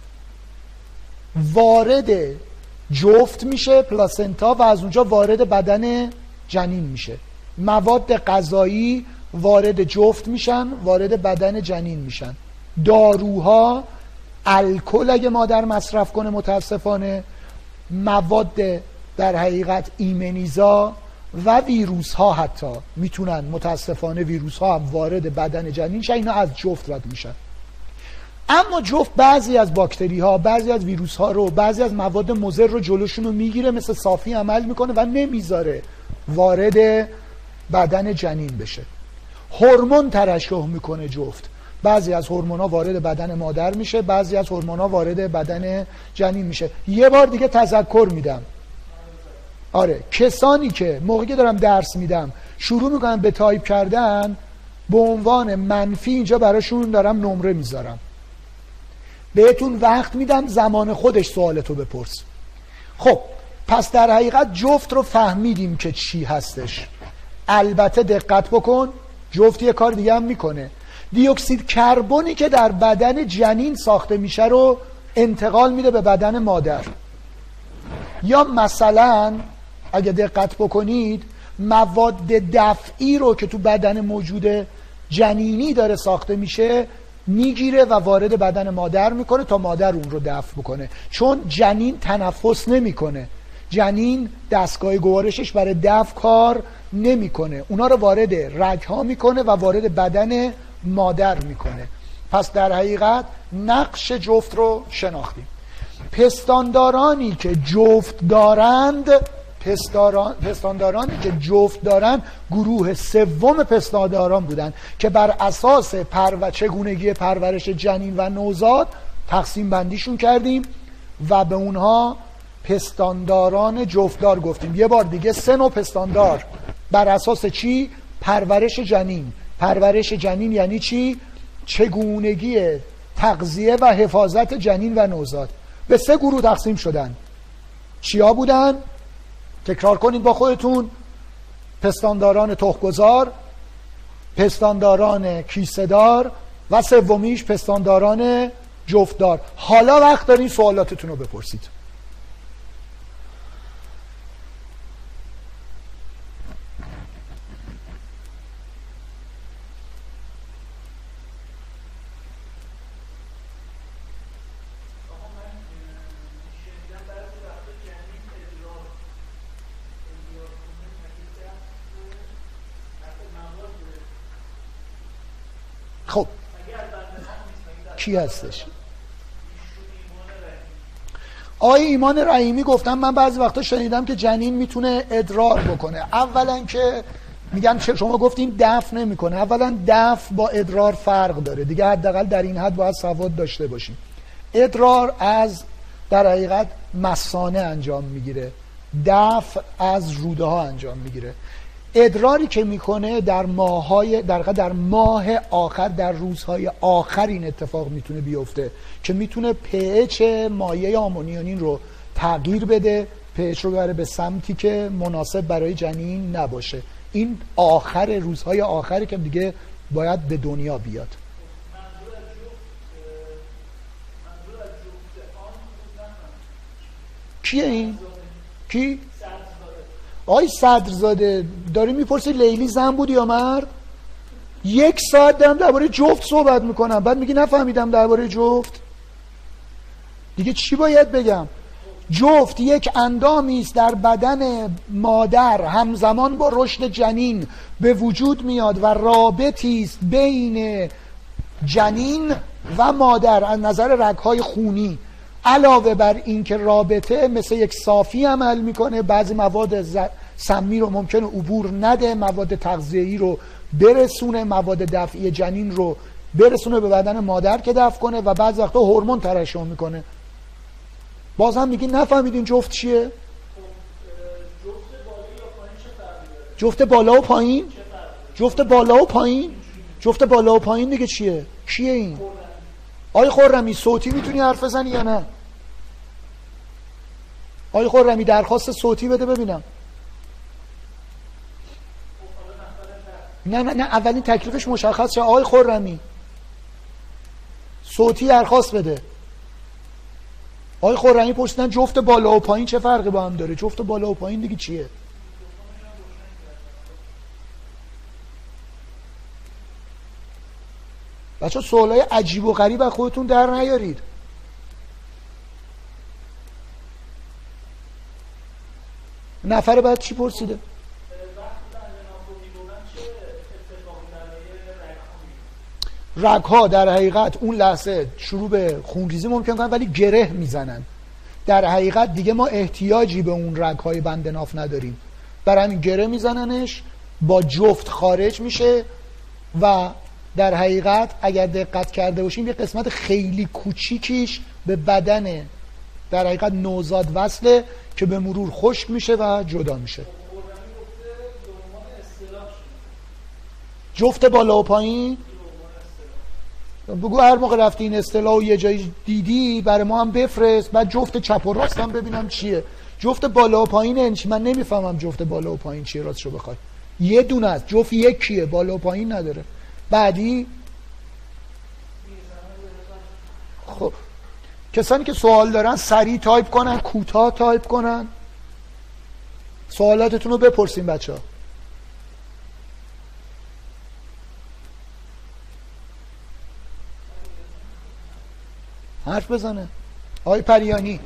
وارد جفت میشه پلاسنتا و از اونجا وارد بدن جنین میشه. مواد غذایی وارد جفت میشن، وارد بدن جنین میشن. داروها، الکل اگه مادر مصرف کنه متاسفانه، مواد در حقیقت ایمنیزا و ویروس ها حتی میتونن متاسفانه ویروس ها هم وارد بدن جنین شن. اینا از جفت رد میشن. اما جفت بعضی از باکتری ها، بعضی از ویروس ها رو، بعضی از مواد مضر رو جلوشون رو میگیره، مثل صافی عمل میکنه و نمیذاره وارد بدن جنین بشه. هورمون ترشح میکنه جفت. بعضی از هورمونا وارد بدن مادر میشه، بعضی از هورمونا وارد بدن جنین میشه. یه بار دیگه تذکر میدم، آره، کسانی که موقعی که دارم درس میدم شروع میکنن به تایپ کردن، به عنوان منفی اینجا براشون دارم نمره میذارم. بهتون وقت میدم زمان خودش سوالتو بپرس. خب پس در حقیقت جفت رو فهمیدیم که چی هستش. البته دقت بکن، جفت یه کار دیگه هم میکنه. دی اکسید کربنی که در بدن جنین ساخته میشه رو انتقال میده به بدن مادر. یا مثلا اگه دقت بکنید مواد دفعی رو که تو بدن موجود جنینی داره ساخته میشه میگیره و وارد بدن مادر میکنه تا مادر اون رو دفع بکنه. چون جنین تنفس نمیکنه، جنین دستگاه گوارشش برای دفع کار نمیکنه، اونا رو وارد رگها میکنه و وارد بدن مادر میکنه. پس در حقیقت نقش جفت رو شناختیم. پستاندارانی که جفت دارند، پستاندارانی که جفت دارند گروه سوم پستانداران بودند که بر اساس چگونگی پرورش جنین و نوزاد تقسیم بندیشون کردیم و به اونها پستانداران جفتدار گفتیم. یه بار دیگه 3 نوع پستاندار. بر اساس چی؟ پرورش جنین. پرورش جنین یعنی چی؟ چگونگی تغذیه و حفاظت جنین و نوزاد. به 3 گروه تقسیم شدن. چیا بودن؟ تکرار کنید با خودتون. پستانداران تخم‌گذار، پستانداران کیسه‌دار و سومیش پستانداران جفتدار. حالا وقت دارین سوالاتتون رو بپرسید. خب کی هستش؟ آقای ایمان رحیمی گفتم من بعضی وقتا شنیدم که جنین میتونه ادرار بکنه. اولا که میگن شما گفتین دفع نمیکنه. اولا دفع با ادرار فرق داره دیگه، حداقل در این حد باید سواد داشته باشیم. ادرار از در حقیقت مثانه انجام میگیره، دفع از روده ها انجام میگیره. ادراری که میکنه در ماه آخر، در روزهای آخر این اتفاق میتونه بیفته که میتونه pH مایع آمونیونین رو تغییر بده، pH رو ببره به سمتی که مناسب برای جنین نباشه. این آخر روزهای آخری که دیگه باید به دنیا بیاد. کیه این؟ کی؟ آقای صدرزاده داری میپرسی لیلی زن بود یا مرد؟ 1 ساعت دارم درباره جفت صحبت میکنم بعد میگی نفهمیدم درباره جفت. دیگه چی باید بگم؟ جفت یک اندامی است در بدن مادر همزمان با رشد جنین به وجود میاد و رابطی است بین جنین و مادر از نظر رگ‌های خونی. علاوه بر این که رابطه مثل یک صافی عمل میکنه، بعضی مواد سمی رو ممکنه عبور نده، مواد تغذیه‌ای رو برسونه، مواد دفعی جنین رو برسونه به بدن مادر که دفع کنه و بعضی وقتا هورمون ترشح میکنه. باز هم میگی نفهمیدین جفت چیه؟ جفت بالا و پایین؟ جفت بالا و پایین؟ جفت بالا و پایین دیگه چیه؟ کیه این؟ آقای خرمی صوتی میتونی حرف بزنی یا نه؟ آقای خرمی درخواست صوتی بده ببینم. نه اولین تکلیفش مشخص شه. آقای خرمی صوتی درخواست بده. آقای خرمی پرسیدن جفت بالا و پایین چه فرقی با هم داره؟ جفت بالا و پایین دیگه چیه؟ بچه ها سوالای عجیب و غریب از خودتون در نیارید. نفر بعد چی پرسیده؟ رگ‌ها در حقیقت اون لحظه شروع به خونریزی ممکن کنن ولی گره میزنن. در حقیقت دیگه ما احتیاجی به اون رگ‌های بند ناف نداریم، برای همین گره میزننش، با جفت خارج میشه و در حقیقت اگر دقت کرده باشیم یه قسمت خیلی کوچیکیش به بدن در حقیقت نوزاد وصله که به مرور خشک میشه و جدا میشه. جفت بالا و پایین بگو هر موقع رفتی این اصطلاح و یه جایی دیدی برای ما هم بفرست، بعد جفت چپ و راست هم ببینم چیه. جفت بالا و پایین من نمیفهمم جفت بالا و پایین چیه. راستشو بخوای یه دونه است، جفت یکیه، بالا و پایین نداره. بعدی خب کسانی که سوال دارن سریع تایپ کنن، کوتاه تایپ کنن. سوالاتتون رو بپرسین بچه ها. حرف بزنه. آقای پریانی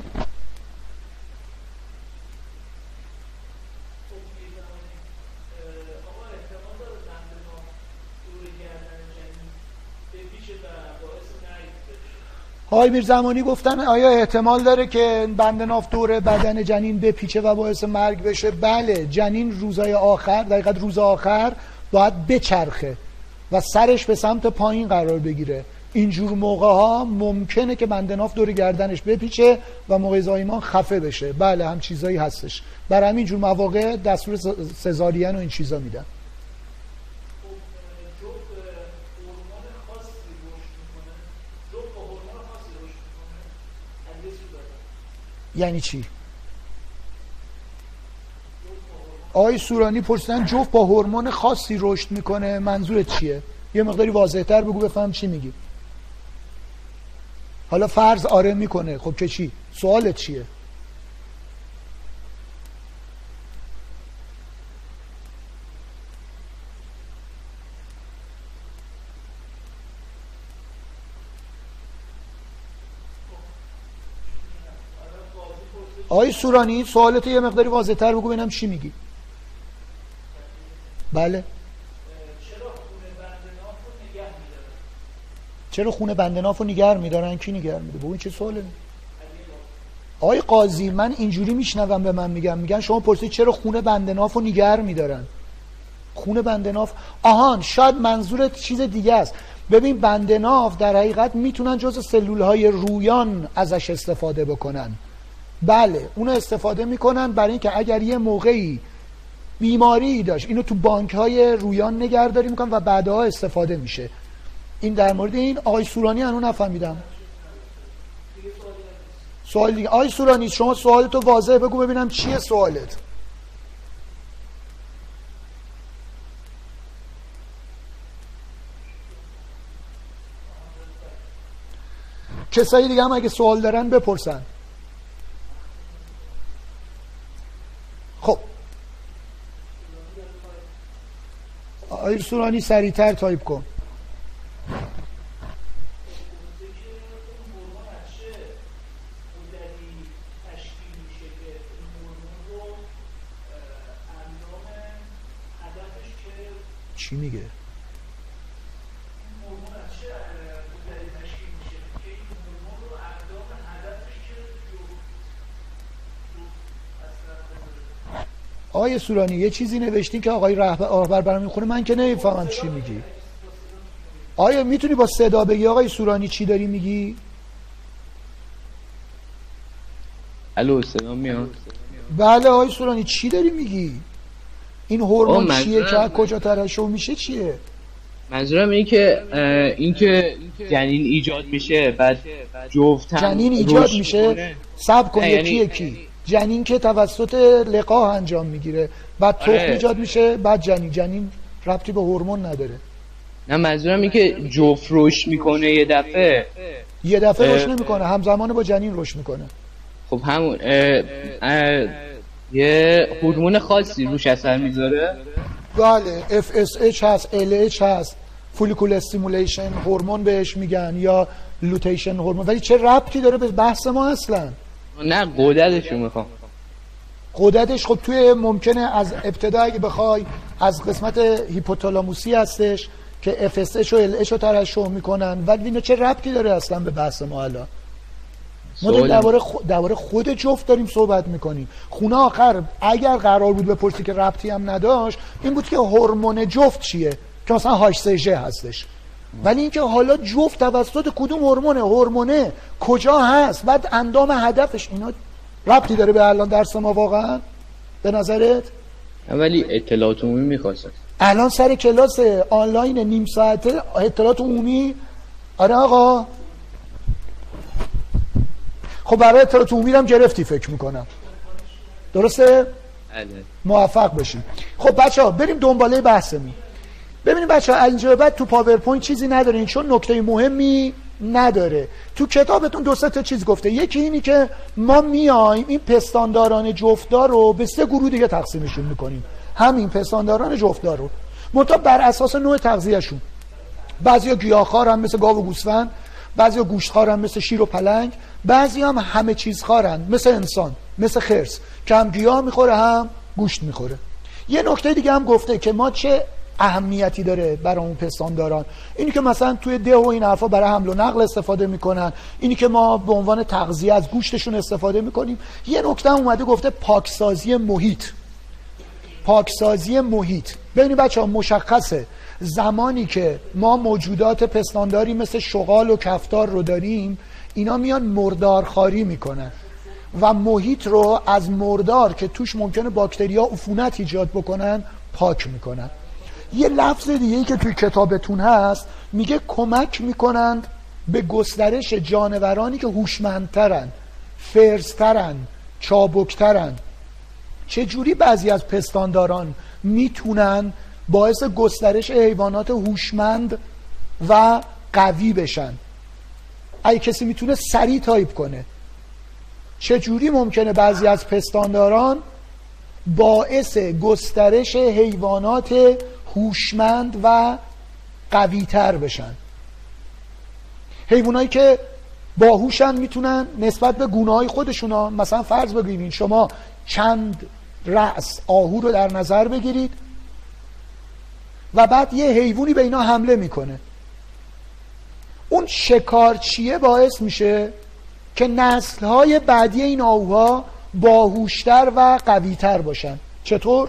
آقای میرزمانی گفتن آیا احتمال داره که بند ناف دور بدن جنین بپیچه و باعث مرگ بشه؟ بله، جنین روزهای آخر، دقیقاً روز آخر باید بچرخه و سرش به سمت پایین قرار بگیره. اینجور موقع ها ممکنه که بند ناف دور گردنش بپیچه و موقع زایمان خفه بشه. بله، هم چیزایی هستش. برای همین جور مواقع دستور سزارین و این چیزا میدن. یعنی چی؟ آقای سورانی پرسیدن جفت با هورمون خاصی رشد میکنه، منظورت چیه؟ یه مقداری واضح‌تر بگو بفهم چی میگی. حالا فرض آره میکنه، خب که چی؟ سوالت چیه؟ آقای سورانی سوالت یه مقداری واضح‌تر بگو ببینم چی میگی. بله. چرا خون بند ناف رو نگه میدارن؟ کی نگه میده؟ ببین چه سواله. آقای قاضی من اینجوری میشنوم به من میگن شما پرسید چرا خون بند ناف رو نگه میدارن؟ خون بند ناف، آهان شاید منظورت چیز دیگه است. ببین بند ناف در حقیقت میتونن جز سلولهای رویان ازش استفاده بکنن. بله، اونو استفاده میکنن برای اینکه اگر یه موقعی بیماری داشت اینو تو بانک‌های رویان نگهداری میکنن و بعدها استفاده میشه. این در مورد این. آقای سورانی هنوز نفهمیدم سوال دیگه. آقای سورانی شما سوالتو واضح بگو ببینم چیه سوالت. کسایی دیگه هم اگه سوال دارن بپرسن. خب آقای سورانی سریعتر تایپ کن. چی میگه؟ آقای سورانی یه چیزی نوشتین که آقای راهبر برام میخونه، من که نمیفهمم چی میگی. آیا میتونی با صدا بگی آقای سورانی چی داری میگی؟ الو صدا میاد؟ بله آقای سورانی چی داری میگی؟ این هورمون چیه که کجا ترشح میشه چیه؟ منظورم این که جنین ایجاد میشه، بعد جفت جنین ایجاد میشه. صبر کن یکی جنین که توسط لقاح انجام میگیره، بعد تخم ایجاد میشه، بعد جنین ربطی به هورمون نداره. نه منظورم این که جفت رشد میکنه یه دفعه رشد نمیکنه، همزمان با جنین رشد میکنه. خب همون یه هورمون خاصی روش اثر میذاره. بله FSH هست، LH هست، فولیکول استیمولیشن هورمون بهش میگن یا لوتیشن هورمون. ولی چه ربطی داره به بحث ما اصلا؟ نه غددشو میخوام. غددش خب توی ممکنه از ابتدا اگه بخوای از قسمت هیپوتالاموسی هستش که FSH و LH رو ترشح میکنن، ولی اینا چه ربطی داره اصلا به بحث ما الان؟ ما درباره خود جفت داریم صحبت میکنیم. خونه آخر اگر قرار بود بپرسی که ربطی هم نداشت این بود که هورمون جفت چیه، که مثلا HCG هستش. ولی اینکه حالا جفت توسط کدوم هورمونه کجا هست، بعد اندام هدفش، اینا ربطی داره به الان درس ما واقعا به نظرت؟ ولی اطلاعات عمومی میخواستم الان سر کلاس آنلاین نیم ساعته اطلاعات عمومی. آره آقا خب برای اطلاعات عمومی هم گرفتی فکر میکنم، درسته؟ موفق باشیم. خب بچه‌ها بریم دنباله بحثمون. ببینید بچه‌ها اینجا بعد تو پاورپوینت چیزی ندارین چون نکته مهمی نداره. تو کتابتون دو سه تا چیز گفته. یکی اینی که ما میایم این پستانداران جفتدار رو به سه گروه دیگه تقسیمشون میکنیم. همین پستانداران جفتدار رو منتها بر اساس نوع تغذیه‌شون. بعضیا گیاهخوارن مثل گاو و گوسفند، بعضیا گوشتخوارن مثل شیر و پلنگ، بعضی هم همه چیز خورن مثل انسان، مثل خرس که هم گیاه میخوره هم گوشت میخوره. یه نکته دیگه هم گفته که ما چه اهمیتی داره برای اون پستانداران. اینی که مثلا توی ده و این حرفا برای حمل و نقل استفاده میکنن، اینی که ما به عنوان تغذیه از گوشتشون استفاده میکنیم. یه نکته اومده گفته پاکسازی محیط. پاکسازی محیط، ببینید بچه‌ها مشخصه زمانی که ما موجودات پستانداری مثل شغال و کفتار رو داریم، اینا میان مردارخواری میکنن و محیط رو از مردار که توش ممکنه باکتریا عفونت ایجاد بکنن پاک میکنن. یه لفظ دیگه ای که توی کتابتون هست میگه کمک میکنند به گسترش جانورانی که هوشمندترن، فرزترن، چابکترن. چجوری بعضی از پستانداران میتونن باعث گسترش حیوانات هوشمند و قوی بشن؟ اگه کسی میتونه سریع تایپ کنه، چجوری ممکنه بعضی از پستانداران باعث گسترش حیوانات هوشمند و قوی‌تر بشن؟ حیوانایی که باهوشن میتونن نسبت به گونه‌های خودشون، مثلا فرض بگیرید شما چند رأس آهو رو در نظر بگیرید و بعد یه حیوانی به اینا حمله میکنه، اون شکارچیه باعث میشه که نسل‌های بعدی این آهوها باهوشتر و قوی‌تر باشن. چطور؟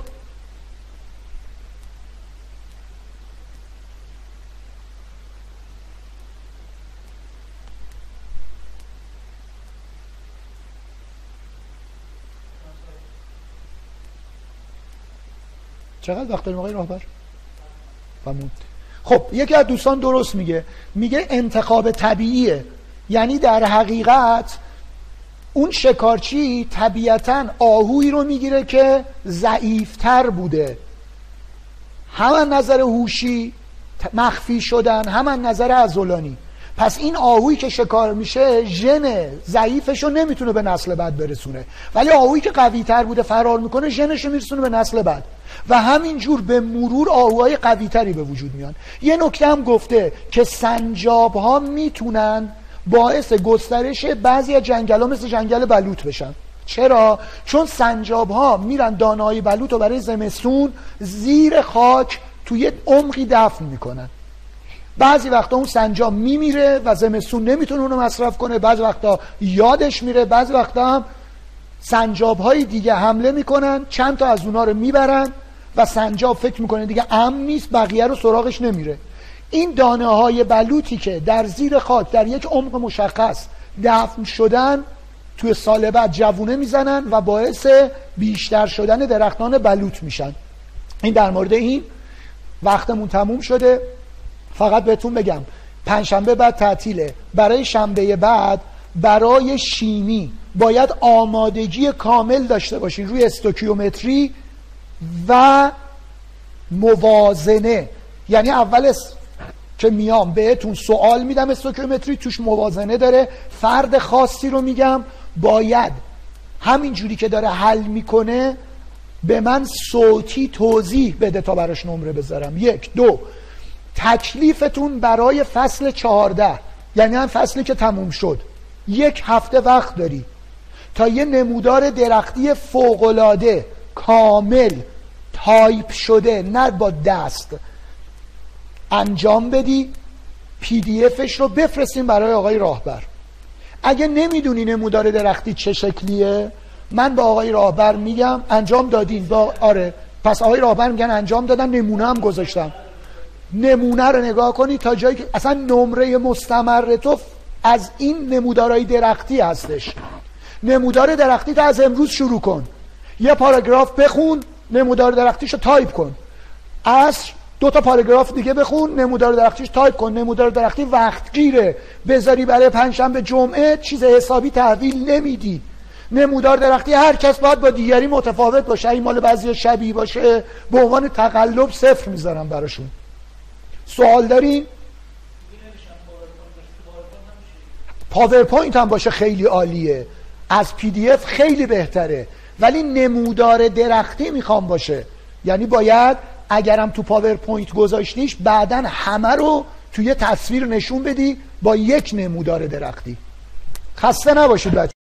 چقدر وقت داریم آقای راهبر؟ فهموند. خب یکی از دوستان درست میگه انتخاب طبیعیه. یعنی در حقیقت اون شکارچی طبیعتاً آهویی رو میگیره که ضعیفتر بوده، هم از نظر هوشی مخفی شدن، هم از نظر عضلانی. پس این آهویی که شکار میشه ژن ضعیفش رو نمیتونه به نسل بعد برسونه، ولی آهویی که قوی تر بوده فرار میکنه ژنش رو میرسونه به نسل بعد و همینجور به مرور آهوهای قوی تری به وجود میان. یه نکته هم گفته که سنجاب ها میتونن باعث گسترش بعضی از جنگل ها مثل جنگل بلوط بشن. چرا؟ چون سنجاب ها میرن دانه های بلوط رو برای زمستون زیر خاک توی عمقی دفن میکنن. بعضی وقتا اون سنجاب میمیره و زمستون نمیتونه اونو مصرف کنه، بعضی وقتا یادش میره، بعضی وقتا هم سنجاب های دیگه حمله میکنن، چند تا از اونا رو میبرن و سنجاب فکر میکنه دیگه امن نیست، بقیه رو سراغش نمیره. این دانه های بلوطی که در زیر خاک در یک عمق مشخص دفن شدن توی سال بعد جوونه میزنن و باعث بیشتر شدن درختان بلوط میشن. این در مورد این. وقتمون تموم شده. فقط بهتون بگم پنجشنبه بعد تعطیله. برای شنبه بعد برای شیمی باید آمادگی کامل داشته باشین روی استوکیومتری و موازنه. یعنی اول که میام بهتون سوال میدم استوکیومتری توش موازنه داره، فرد خاصی رو میگم باید همین جوری که داره حل میکنه به من صوتی توضیح بده تا براش نمره بذارم. 1 2 تکلیفتون برای فصل 14 یعنی هم فصلی که تموم شد 1 هفته وقت داری تا یه نمودار درختی فوق‌العاده کامل تایپ شده نه با دست انجام بدی، PDF رو بفرستیم برای آقای راهبر. اگه نمیدونی نمودار درختی چه شکلیه من با آقای راهبر میگم انجام دادین آره، پس آقای راهبر میگن انجام دادن، نمونه هم گذاشتم. نمونه رو نگاه کنی تا جایی که اصلا نمره مستمر تو از این نمودارهای درختی هستش. نمودار درختی تو از امروز شروع کن، یه پاراگراف بخون، نمودار درختیشو تایپ کن. عصر 2 تا پاراگراف دیگه بخون، نمودار درختیش تایپ کن. نمودار درختی وقت گیره، بذاری برای پنجشنبه جمعه چیز حسابی تحویل نمیدی. نمودار درختی هر کس باید با دیگری متفاوت باشه. این مال بعضی شبیه باشه به عنوان تقلب 0 میذارم براشون. سوال دارین؟ پاورپوینت هم باشه خیلی عالیه، از PDF خیلی بهتره، ولی نمودار درختی میخوام باشه. یعنی باید اگرم تو پاورپوینت گذاشتیش بعدن همه رو توی تصویر نشون بدی با یک نمودار درختی. خسته نباشید بچه.